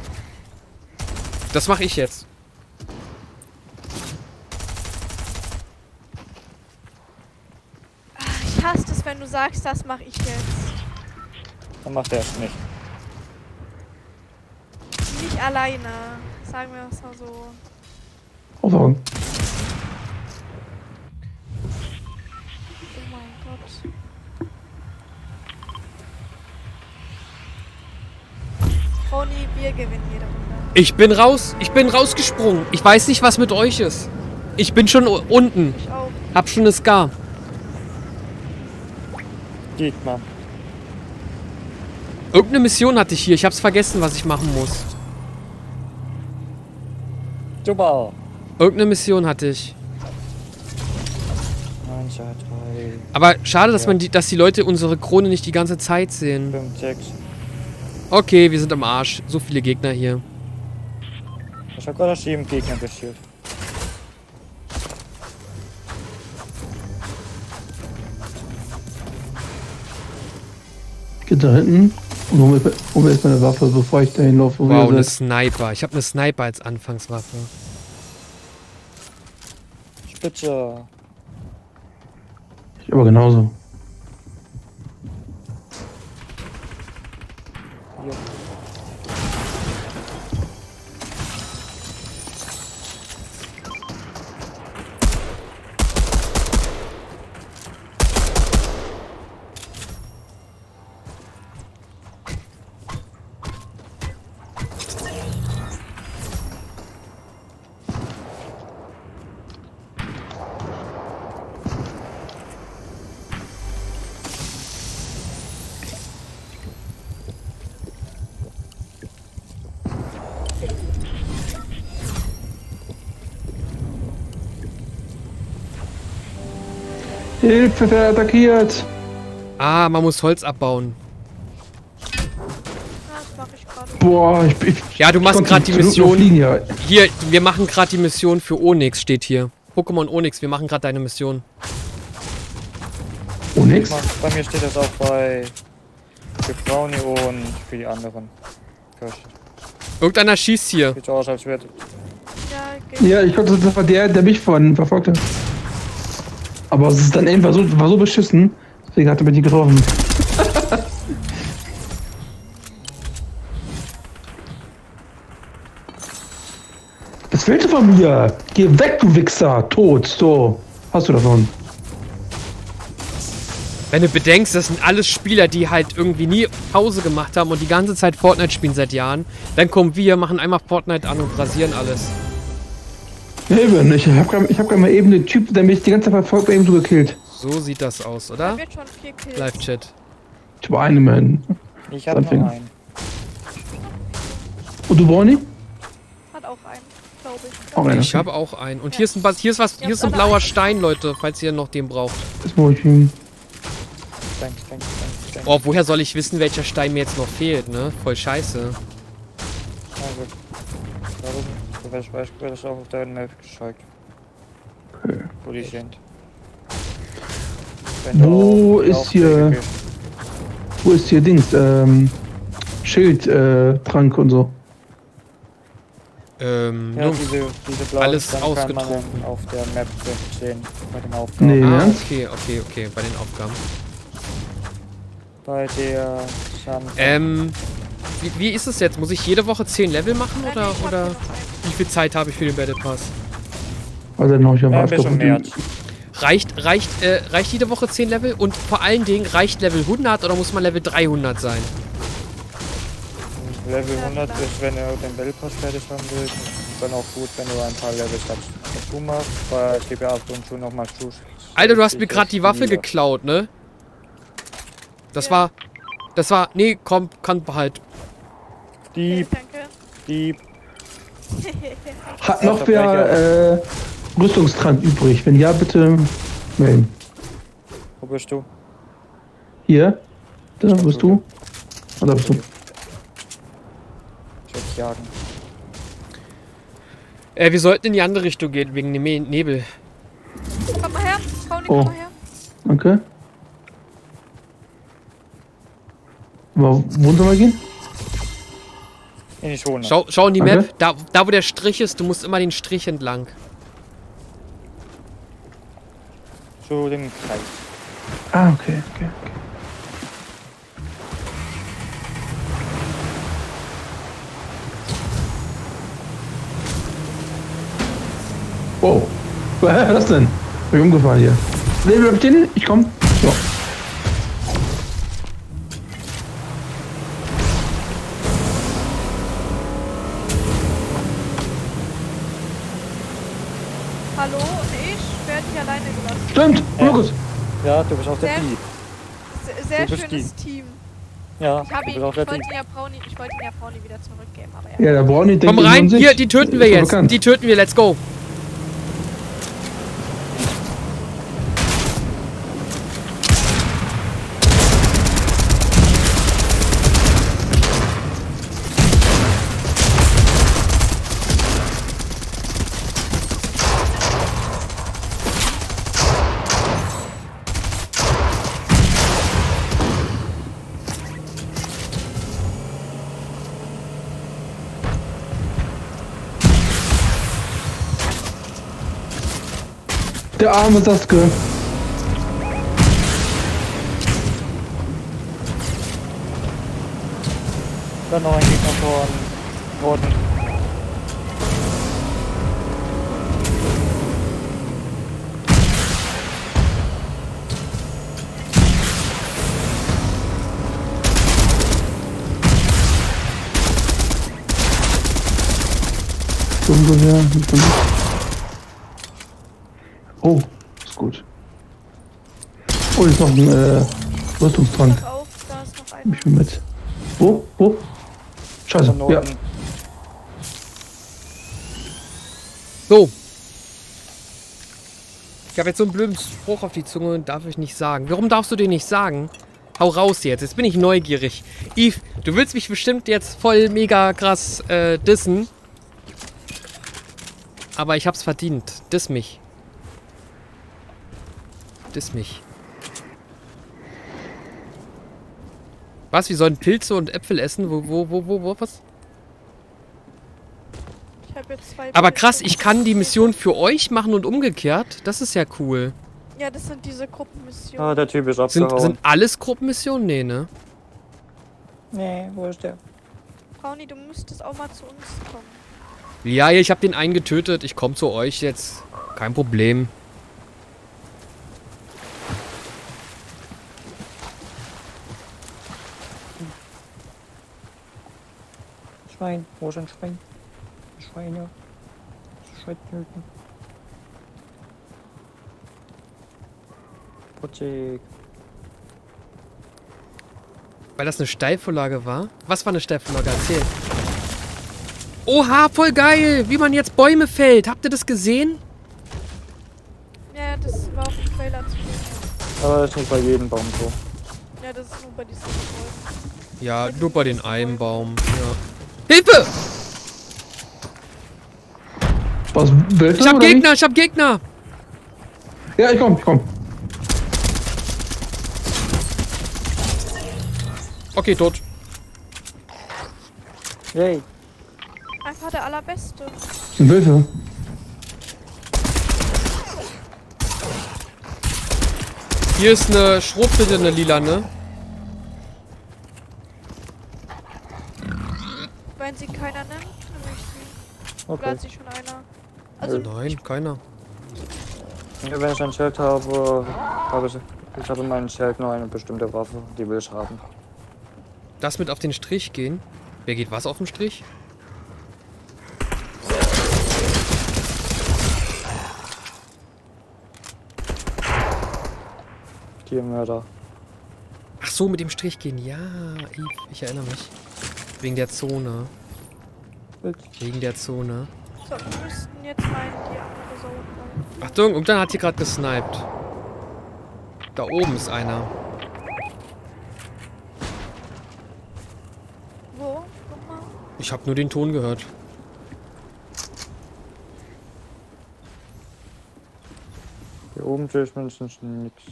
Das mache ich jetzt. Ich hasse es, wenn du sagst, das mache ich jetzt. Dann macht er es nicht. Nicht alleine. Sagen wir es mal so. Aufwachen. Oh mein Gott. Toni, wir gewinnen jede Runde. Ich bin raus. Ich bin rausgesprungen. Ich weiß nicht, was mit euch ist. Ich bin schon u- unten. Ich auch. Hab schon eine Scar. Gegner. Irgendeine Mission hatte ich hier. Ich hab's vergessen, was ich machen muss. Super. Irgendeine Mission hatte ich. neun, zwei, drei, Aber schade, dass, Ja. man die, dass die Leute unsere Krone nicht die ganze Zeit sehen. fünf, sechs. Okay, wir sind am Arsch. So viele Gegner hier. Ich hab gerade sieben Gegner gespielt. Geht da hinten und hol mir, hol mir erst meine Waffe, bevor ich dahin laufe. wo Wow, ihr eine seid. Sniper. Ich habe eine Sniper als Anfangswaffe. Spitze. Ich aber genauso. Hier. Hilfe, wer attackiert? Ah, man muss Holz abbauen. Ja, das mache ich gerade. Boah, ich bin. Ja, du machst konnte gerade die zum Glück noch Mission. fliehen, ja. Hier, wir machen gerade die Mission für Onyx, steht hier. Pokémon Onyx, wir machen gerade deine Mission. Oh, nix. Bei mir steht das auch bei für Brownie und für die anderen. Fürcht. Irgendeiner schießt hier. Sieht so aus, als wäre Ja, geht. Ja, ich glaube, das war der, der mich vorhin verfolgt hat. Aber es ist dann eben war so, war so beschissen, deswegen hat er mich nicht getroffen. Was willst du von mir? Geh weg, du Wichser! Tot, so. Hast du davon? Wenn du bedenkst, das sind alles Spieler, die halt irgendwie nie Pause gemacht haben und die ganze Zeit Fortnite spielen seit Jahren. Dann kommen wir, machen einmal Fortnite an und rasieren alles. Eben, ich hab grad, ich hab grad mal eben den Typ, der mich die ganze Zeit verfolgt, mal eben so gekillt. So sieht das aus, Da oder? wird schon vier Kills. Live-Chat. Ich war eine Man. Ich hab noch Anfänger. einen. Und du, Bonnie? Hat auch einen, glaube ich. Auch einer. Ich habe auch einen. Und hier ist ein, Bas- hier ist was, hier ist ein blauer Stein, Leute, falls ihr noch den braucht. Das muss ich ihm. Danke, danke, danke, danke. Oh, woher soll ich wissen, welcher Stein mir jetzt noch fehlt, ne? Voll scheiße. Also, warum? Du weißt, weißt, du das auch auf deinen Map gezeigt. Okay. Wo die sind. Wenn Wo du ist auf hier- Wege bist. Wo ist hier Dings? Ähm, Schild, äh, Trank und so. Ähm, Ja, nur- diese, diese blauen alles Sachen kann man ausgetrunken. dann auf der Map sehen. Bei den Aufgaben. Nee. Ah, Ernst? okay, okay, okay, bei den Aufgaben. Bei der Sam Ähm, wie, wie ist es jetzt? Muss ich jede Woche zehn Level machen Nein, oder, ich hab oder hier noch einen. wie viel Zeit habe ich für den Battle Pass? Also dann hab ich aber Ja, ein bisschen mehr. Reicht, reicht, äh, reicht jede Woche zehn Level? Und vor allen Dingen, reicht Level hundert oder muss man Level dreihundert sein? Level Ja, hundert klar. ist, wenn du den Battle Pass fertig haben willst. Dann auch gut, wenn du ein paar Levels dazu machst, weil es gibt ja ab und zu nochmal zu. Alter, du hast mir gerade die Waffe geklaut, ne? Das Ja. war, das war, nee, komm, kann behalt. Die, Okay, danke. Dieb. Hat noch wer äh, Rüstungstrank übrig? Wenn ja, bitte melden. Wo bist du? Hier? Da bist du? Und da bist du. Ich will jagen. Äh, wir sollten in die andere Richtung gehen, wegen dem Nebel. Komm mal her, Pauli, Oh. komm mal her. Danke. Wo, wo sollen wir gehen? In die Zone. Schau, schau in die Okay. Map. Da, da, wo der Strich ist, du musst immer den Strich entlang. Zu dem Kreis. Ah, okay, okay, okay. Wow. Was ist das denn? Bin ich umgefahren hier. Nee, bleib stehen, ich komm. So. Hallo, ich werde dich alleine gelassen. Stimmt, Ja. Markus. Ja, du bist auch der Sehr- Dieb. Sehr, sehr Du bist schönes Team. Ja, Ich, hab du ihn, bist auch ich, der wollte Dieb. ihn ja Brownie, ich wollte ihn ja Brownie wieder zurückgeben, aber ja. Ja, der Brownie denkt Komm immer rein, an sich. hier, die töten wir Ist doch jetzt. bekannt. Die töten wir, let's go. Der arme Sasuke. Dann noch ein Gegner von Norden. Ungefähr. Oh, ist gut. Oh, hier ist noch ein äh, Rüstungstrank. Pass auf, da ist noch einer. Nehm ich mir mit. Wo? Wo? Scheiße. Von Ja. Norden. So. Ich habe jetzt so einen blöden Spruch auf die Zunge, darf ich nicht sagen. Warum darfst du den nicht sagen? Hau raus jetzt, jetzt bin ich neugierig. Yves, du willst mich bestimmt jetzt voll mega krass äh, dissen. Aber ich hab's verdient. Diss mich. Diss mich. Was, wir sollen Pilze und Äpfel essen? Wo, wo, wo, wo, wo, was? Ich habe jetzt zwei Aber Pilze. krass, ich kann die Mission für euch machen und umgekehrt. Das ist ja cool. Ja, das sind diese Gruppenmissionen. Ah, der Typ ist Sind, abgehauen. sind alles Gruppenmissionen? Nee, ne? Nee, wo ist der? Brownie, du müsstest auch mal zu uns kommen. Ja, ich habe den einen getötet. Ich komme zu euch jetzt. Kein Problem. Schwein, wo ist ein Schwein? Schweine. Schwein töten. Putzig. Weil das eine Steilvorlage war? Was war eine Steilvorlage? Erzähl. Oha, voll geil! Wie man jetzt Bäume fällt. Habt ihr das gesehen? Ja, das war auf dem Trailer zu sehen. Aber das ist nicht bei jedem Baum so. Ja, das ist nur bei diesen Bäumen. Ja, nur bei den einen Baum. Ja. Hilfe! Was, willst du, Ich hab oder Gegner, ich hab Gegner! wie? Ja, ich komm, ich komm. Okay, tot. Yay. Einfach der allerbeste. Das sind Wölfe. Hier ist eine Schrotflinte, eine lila, ne? Wenn sie keiner nimmt, nehme ich sie. Oder Okay. hat sie schon einer? Also, Nein, keiner. Ja, wenn ich ein Schild habe, habe ich, ich habe in meinem Schild nur eine bestimmte Waffe, die will ich haben. Das mit auf den Strich gehen. Wer geht was auf den Strich? Tiermörder. Ach so, mit dem Strich gehen. Ja, Yves, ich erinnere mich. Wegen der Zone. willst. Wegen der Zone. So, wir müssten jetzt mal in die andere Zone rein. Achtung, irgendwann hat hier gerade gesniped. Da oben ist einer. Wo? Guck mal. Ich habe nur den Ton gehört. Hier oben sehe ich mindestens nichts.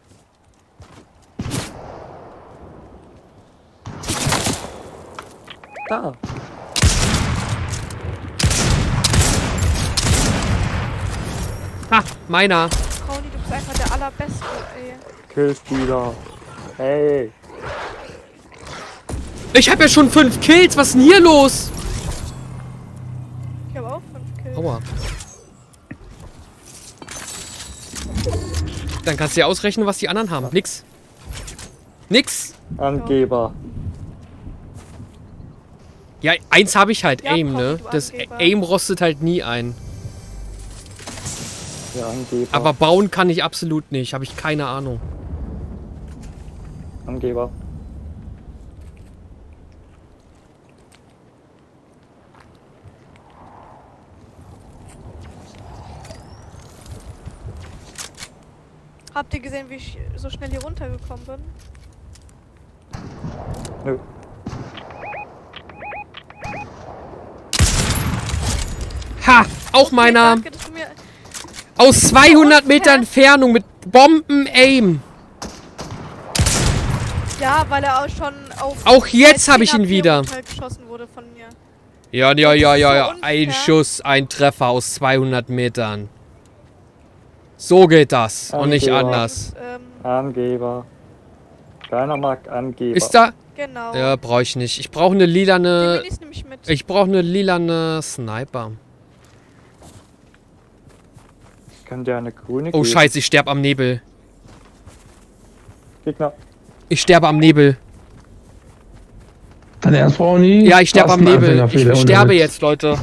Da! Ha, meiner. Brownie, du bist einfach der Allerbeste, ey. Killspieler! Hey! Ich habe ja schon fünf Kills. Was ist denn hier los? Ich habe auch fünf Kills. Aua. Dann kannst du dir ausrechnen, was die anderen haben. Nix. Nix. Angeber! Ja, eins habe ich halt, Ja, Aim, komm, ne? du Das Angeber. Aim rostet halt nie ein. Ja, Angeber! Aber bauen kann ich absolut nicht. Habe ich keine Ahnung. Angeber! Habt ihr gesehen, wie ich so schnell hier runtergekommen bin? Nö. Ha! Auch Okay, meiner. danke, dass du mir... Aus zweihundert Meter Entfernung mit Bomben-Aim. Ja, weil er auch schon auf... Auch jetzt habe ich ihn wieder. geschossen wurde von mir. Ja, ja, ja, ja, ja. So Ein unfair. Schuss, ein Treffer aus zweihundert Metern. So geht das und nicht Angeber. anders. Ähm, Angeber! Keiner mag Angeber. Ist da... genau. Ja, brauche ich nicht. Ich brauche eine Die lilane... Minis nehme ich mit. Ich brauche eine lilane Sniper. Ich kann dir eine grüne Oh geben. scheiße, ich sterbe am Nebel. Gegner! Ich sterbe am Nebel. Dein Ernst, Brownie? Ja, ich sterbe Hast am einen Nebel. Ich Anfängerfehler sterbe unterwegs. jetzt, Leute.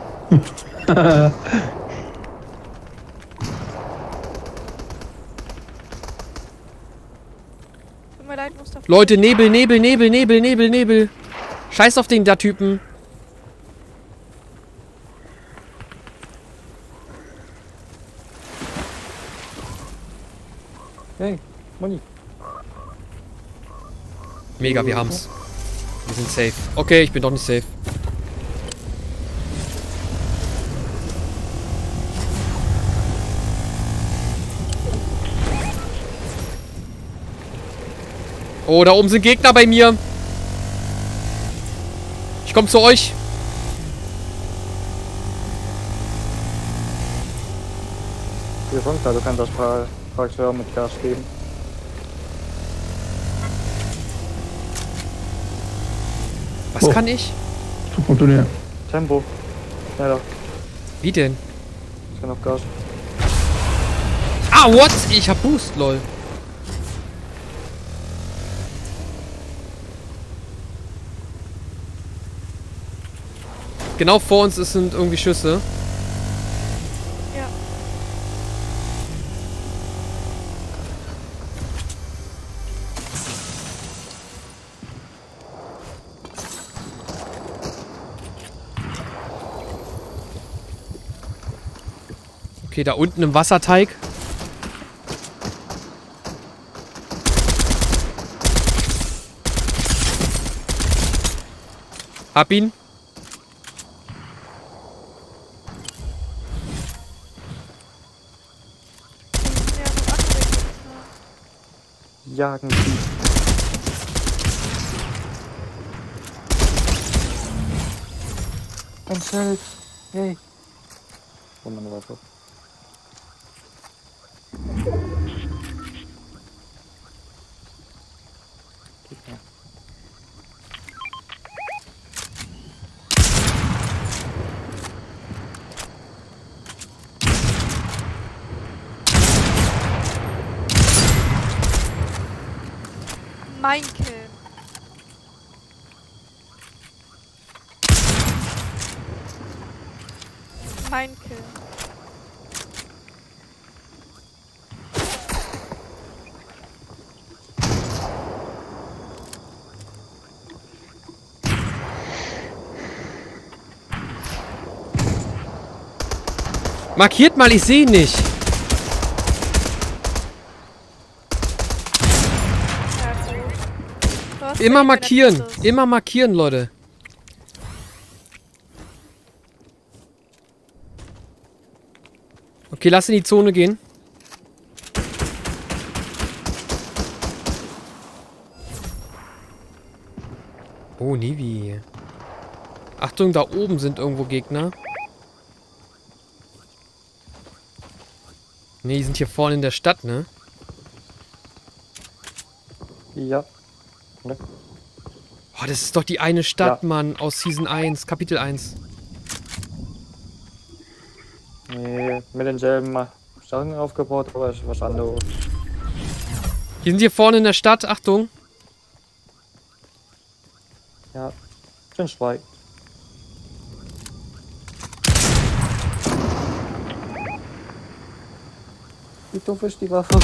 Tut mir leid, Mustafa. Leute, Nebel, Nebel, Nebel, Nebel, Nebel, Nebel. Scheiß auf den da Typen. Hey, Moni! Mega, wir haben's. Wir sind safe. Okay, ich bin doch nicht safe. Oh, da oben sind Gegner bei mir. Ich komme zu euch. Hier funkt, du kannst das Fra- Fraktion mit Gas geben. Was Oh. kann ich? So funktioniert. Tempo! Schneller! Wie denn? Ich kann auf Gas. Ah, what? Ich hab Boost, lol. Genau vor uns ist- sind irgendwie Schüsse. Ja. Okay, da unten im Wasserteig. Hab ihn. Ja, noch andere Gegner. Jagen sie! Ein Schild! Hey! Oh, meine Waffe. Gegner. Mein Kill. Mein Kill. Markiert mal, ich sehe ihn nicht. Ja, gut. Du hast Immer ja markieren. Internet, das- Immer markieren, Leute. Okay, lass in die Zone gehen. Oh, Nivi. Achtung, da oben sind irgendwo Gegner. Ne, die sind hier vorne in der Stadt, ne? Ja. Ne? Oh, das ist doch die eine Stadt, Ja. Mann, aus Season eins, Kapitel eins. Nee, mit denselben Sachen aufgebaut, aber ist was anderes. Die sind hier vorne in der Stadt, Achtung. Ja, sind zwei. Wie doof ist die Waffe?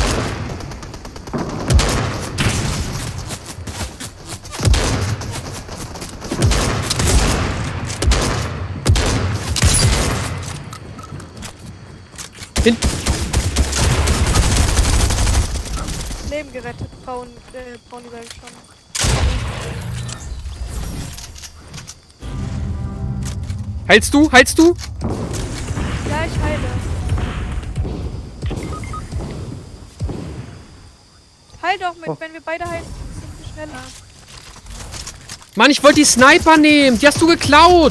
Hin Leben gerettet, Braun, äh, Brauni Welt schon. Heilst du? Heilst du? Ja, ich heile. Heil doch mit, Oh. wenn wir beide heilen, sind wir schneller. Mann, ich wollte die Sniper nehmen. Die hast du geklaut.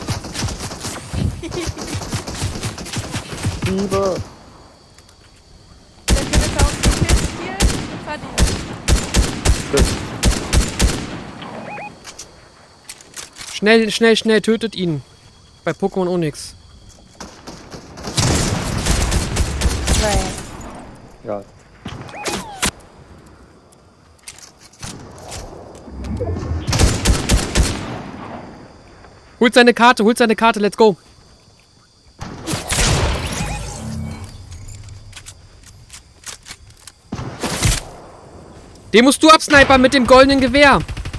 Liebe! Wenn wir mit uns den Kill spielen, verdient. Schnell, schnell, schnell, tötet ihn. Bei Pokémon Onyx. Ja. Holt seine Karte, holt seine Karte, let's go. Den musst du absnipern mit dem goldenen Gewehr.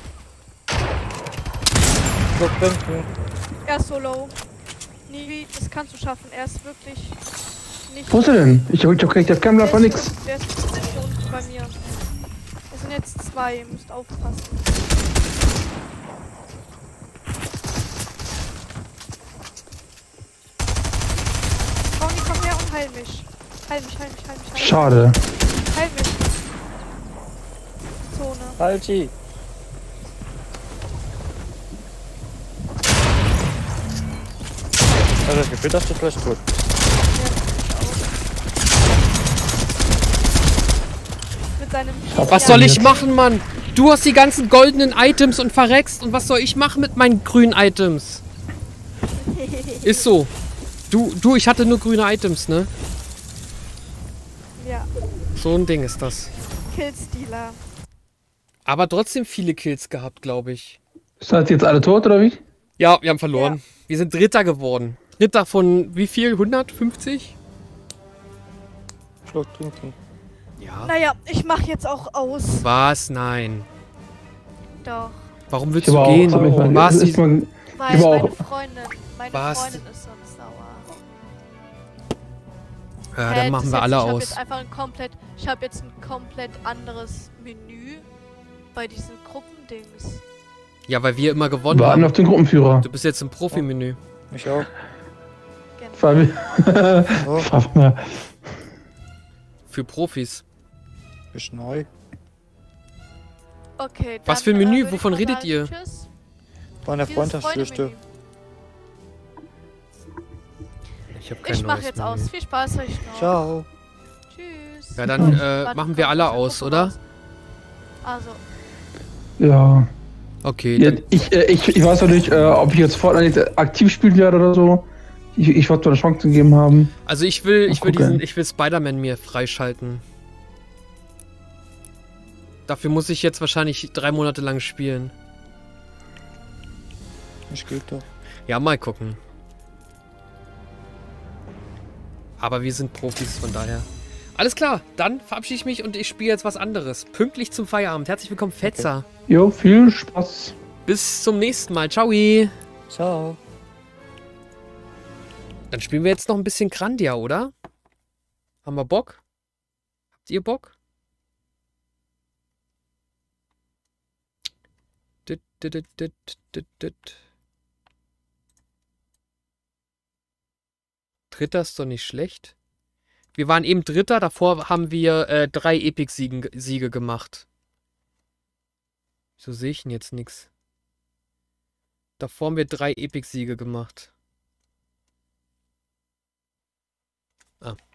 So, trinken. Er ist so low. Nivi, das kannst du schaffen. Er ist wirklich nicht. Wo ist er denn? Ich, ich krieg das Kamera von nix. Der ist hier unten bei mir. Es sind jetzt zwei, ihr müsst aufpassen. Brownie, komm her und heil mich. Heil mich, heil mich, heil mich, heil mich. Schade. Heil mich. Zone. Alti! Also das Gefühl, dass du gleich tot. Mit seinem. Was soll ich machen, Mann? Du hast die ganzen goldenen Items und verreckst. Und was soll ich machen mit meinen grünen Items? Ist so. Du, du, ich hatte nur grüne Items, ne? Ja, So ein Ding ist das. Killstealer. Aber trotzdem viele Kills gehabt, glaube ich. Seid ihr jetzt alle tot oder wie? Ja, wir haben verloren. Wir sind Dritter geworden. Dritter von wie viel? hundertfünfzig? Schluck trinken. Ja. Naja, ich mach jetzt auch aus. Was? Nein. Doch. Warum willst Ich du aber gehen? auch, ich meine, Was? das ist mal, Weil Ich war meine auch- Freundin, meine Was? Freundin ist sonst sauer. Ja, Hä, dann das machen ist wir jetzt, alle ich hab aus. Jetzt einfach ein komplett, ich habe jetzt ein komplett anderes Menü bei diesen Gruppendings. Ja, weil wir immer gewonnen warten auf haben. den Gruppenführer. Du bist jetzt im Profi-Menü. Ich auch. Genau. Fabi. Oh, Fabi. Für Profis. ist neu. Okay, Was dann, für ein Menü? äh, würd ich Wovon mal redet sagen, ihr? Tschüss. Meine Dieses Freundschaftsliste. Freunde-Menü. Ich habe kein Ich mach neues jetzt Menü. aus. Viel Spaß euch noch. Ciao. Tschüss. Ja, dann äh, Warte, machen wir komm, alle komm, aus, komm oder? raus. Also, Ja. Okay, ja dann, ich, äh, ich, ich weiß noch nicht, äh, ob ich jetzt Fortnite jetzt aktiv spielen werde oder so. Ich, ich wollte eine Chance gegeben haben. also ich will, ich will Mal gucken. diesen, ich will Spider-Man mir freischalten. Dafür muss ich jetzt wahrscheinlich drei Monate lang spielen. Ich geht doch. Ja, mal gucken. Aber wir sind Profis, von daher. Alles klar, dann verabschiede ich mich und ich spiele jetzt was anderes. Pünktlich zum Feierabend. Herzlich willkommen, Fetzer. Jo, viel Spaß. Bis zum nächsten Mal. Ciao. Ciao. Dann spielen wir jetzt noch ein bisschen Grandia, oder? Haben wir Bock? Habt ihr Bock? Dit, dit, dit, dit, dit, dit. Dritter ist doch nicht schlecht. Wir waren eben Dritter, davor haben wir äh, drei Epic-Siege gemacht. Wieso sehe ich denn jetzt nichts? Davor haben wir drei Epic-Siege gemacht. Ah.